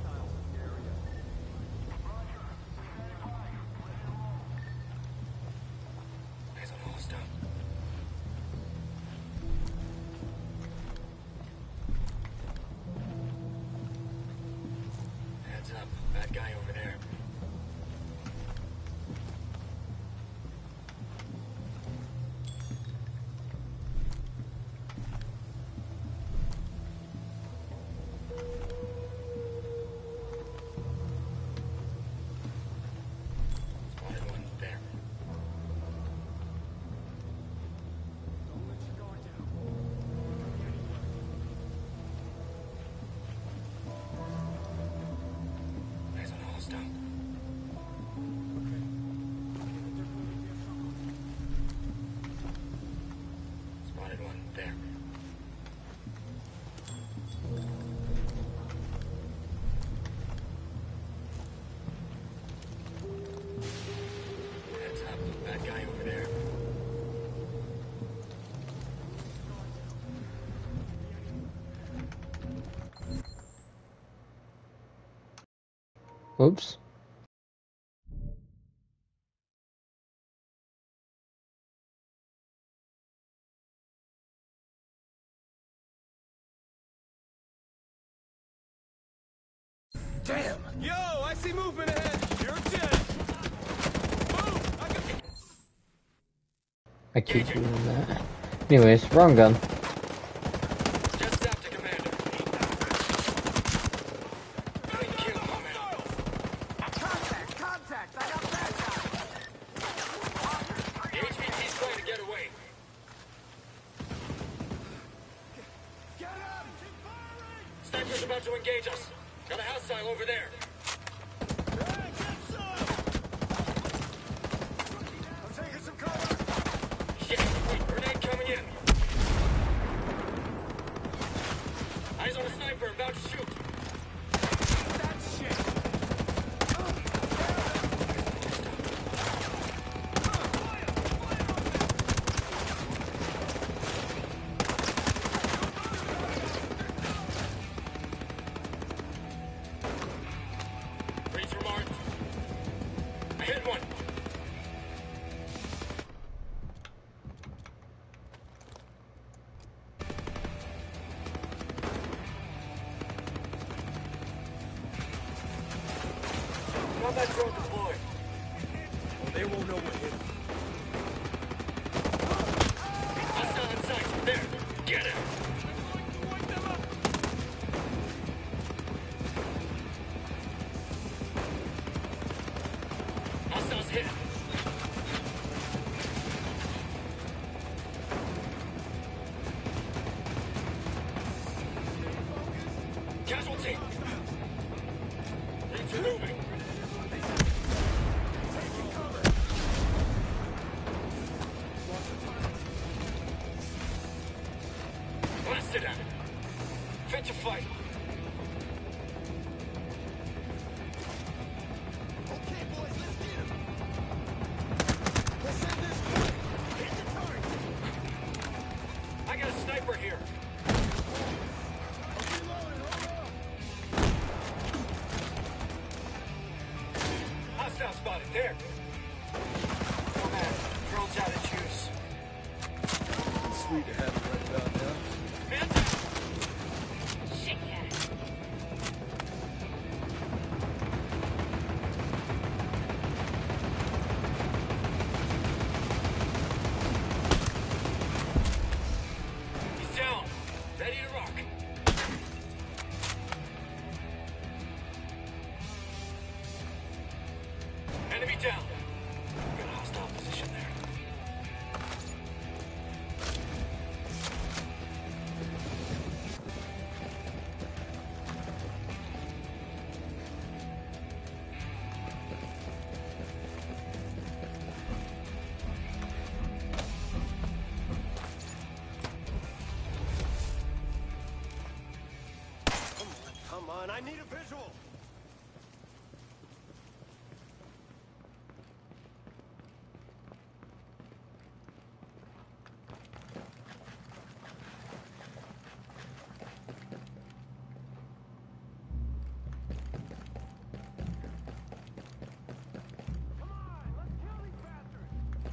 Eyes on Hollister. Heads up, bad guy over there. Spotted one there. Eyes on Hollister. Spotted one there. Heads up, bad guy over there. Whoops. Damn! Yo, I see movement ahead! You're dead! Move! I can... I keep doing that. Anyways, wrong gun. Just stop to Commander. Good kill, Commander. Contact! I got bad guys! The HVT's trying to get away. Get him! Sniper's about to engage us. Got a hostile over there. I'm taking some cover. Shit, wait, grenade coming in. Eyes on a sniper, about to shoot. That shit! Freeze for mark. I hit one. Combat drone deployed. Well, they won't know we're hit. Hostile in sight. There. Get him. Hostiles hit. Casualty. Leads are moving. Blasted him. Fit to fight. Okay, boys, let's get him! Let's send this quick! Hit the target! I got a sniper here. Hostile spotted. There. Oh man, drone's out of juice. Sweet to have it right about now. Man down. Shit, yeah. He's down. Ready to rock. Enemy down. Got a hostile position there. Come on, I need a visual. Come on, let's kill these bastards!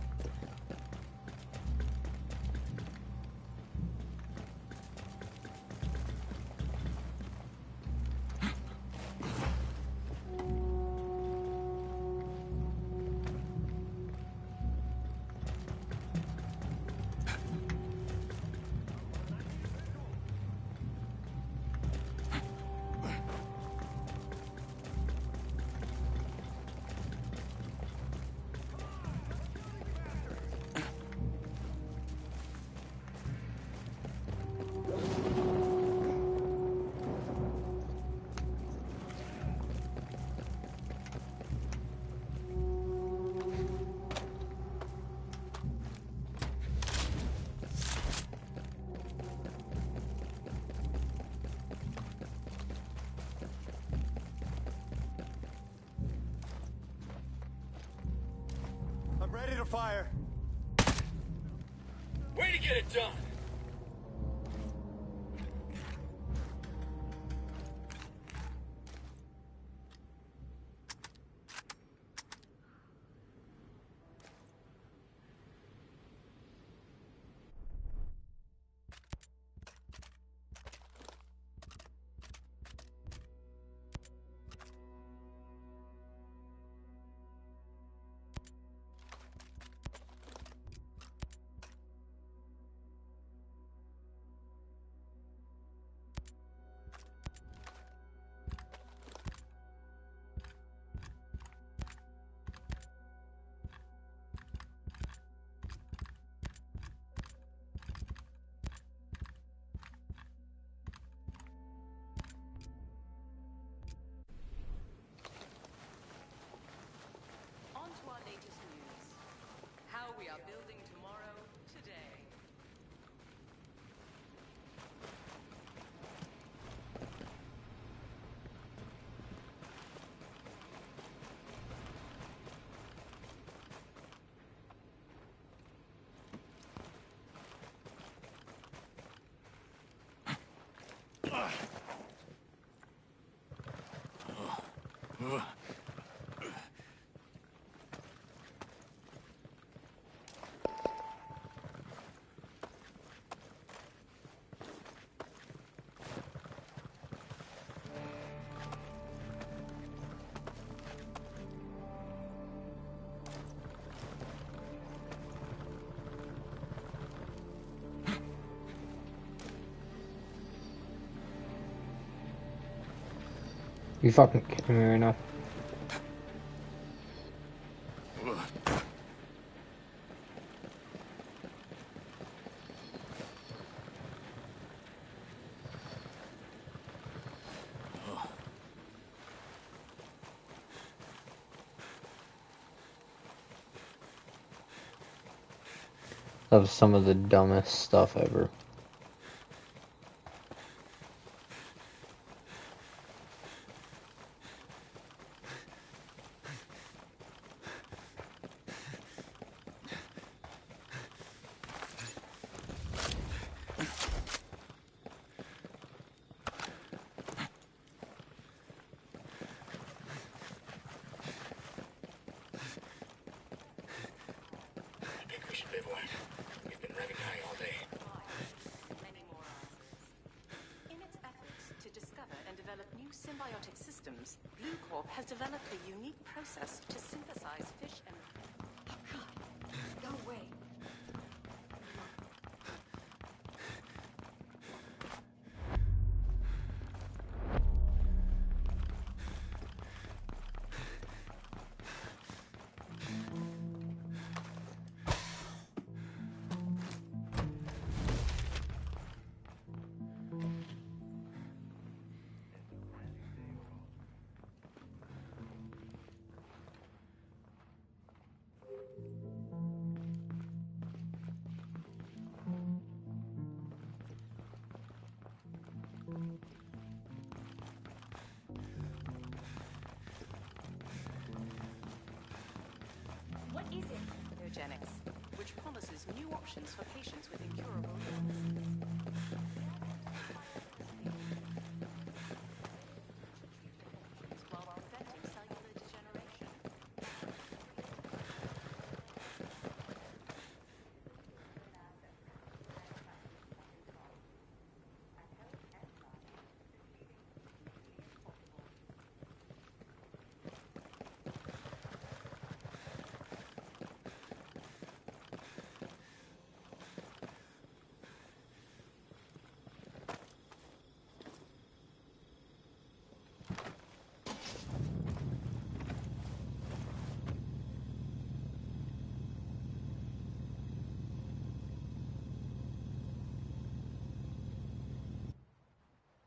I'm ready to fire. Way to get it done. are building tomorrow today. You fucking kidding me right now? That was some of the dumbest stuff ever. I think we should bivouac. We've been revving high all day. Many more answers. In its efforts to discover and develop new symbiotic systems, Blue Corp has developed a unique process to synthesize fish and... Oh, God. No way. What is it? Biogenics, which promises new options for patients with incurable illnesses.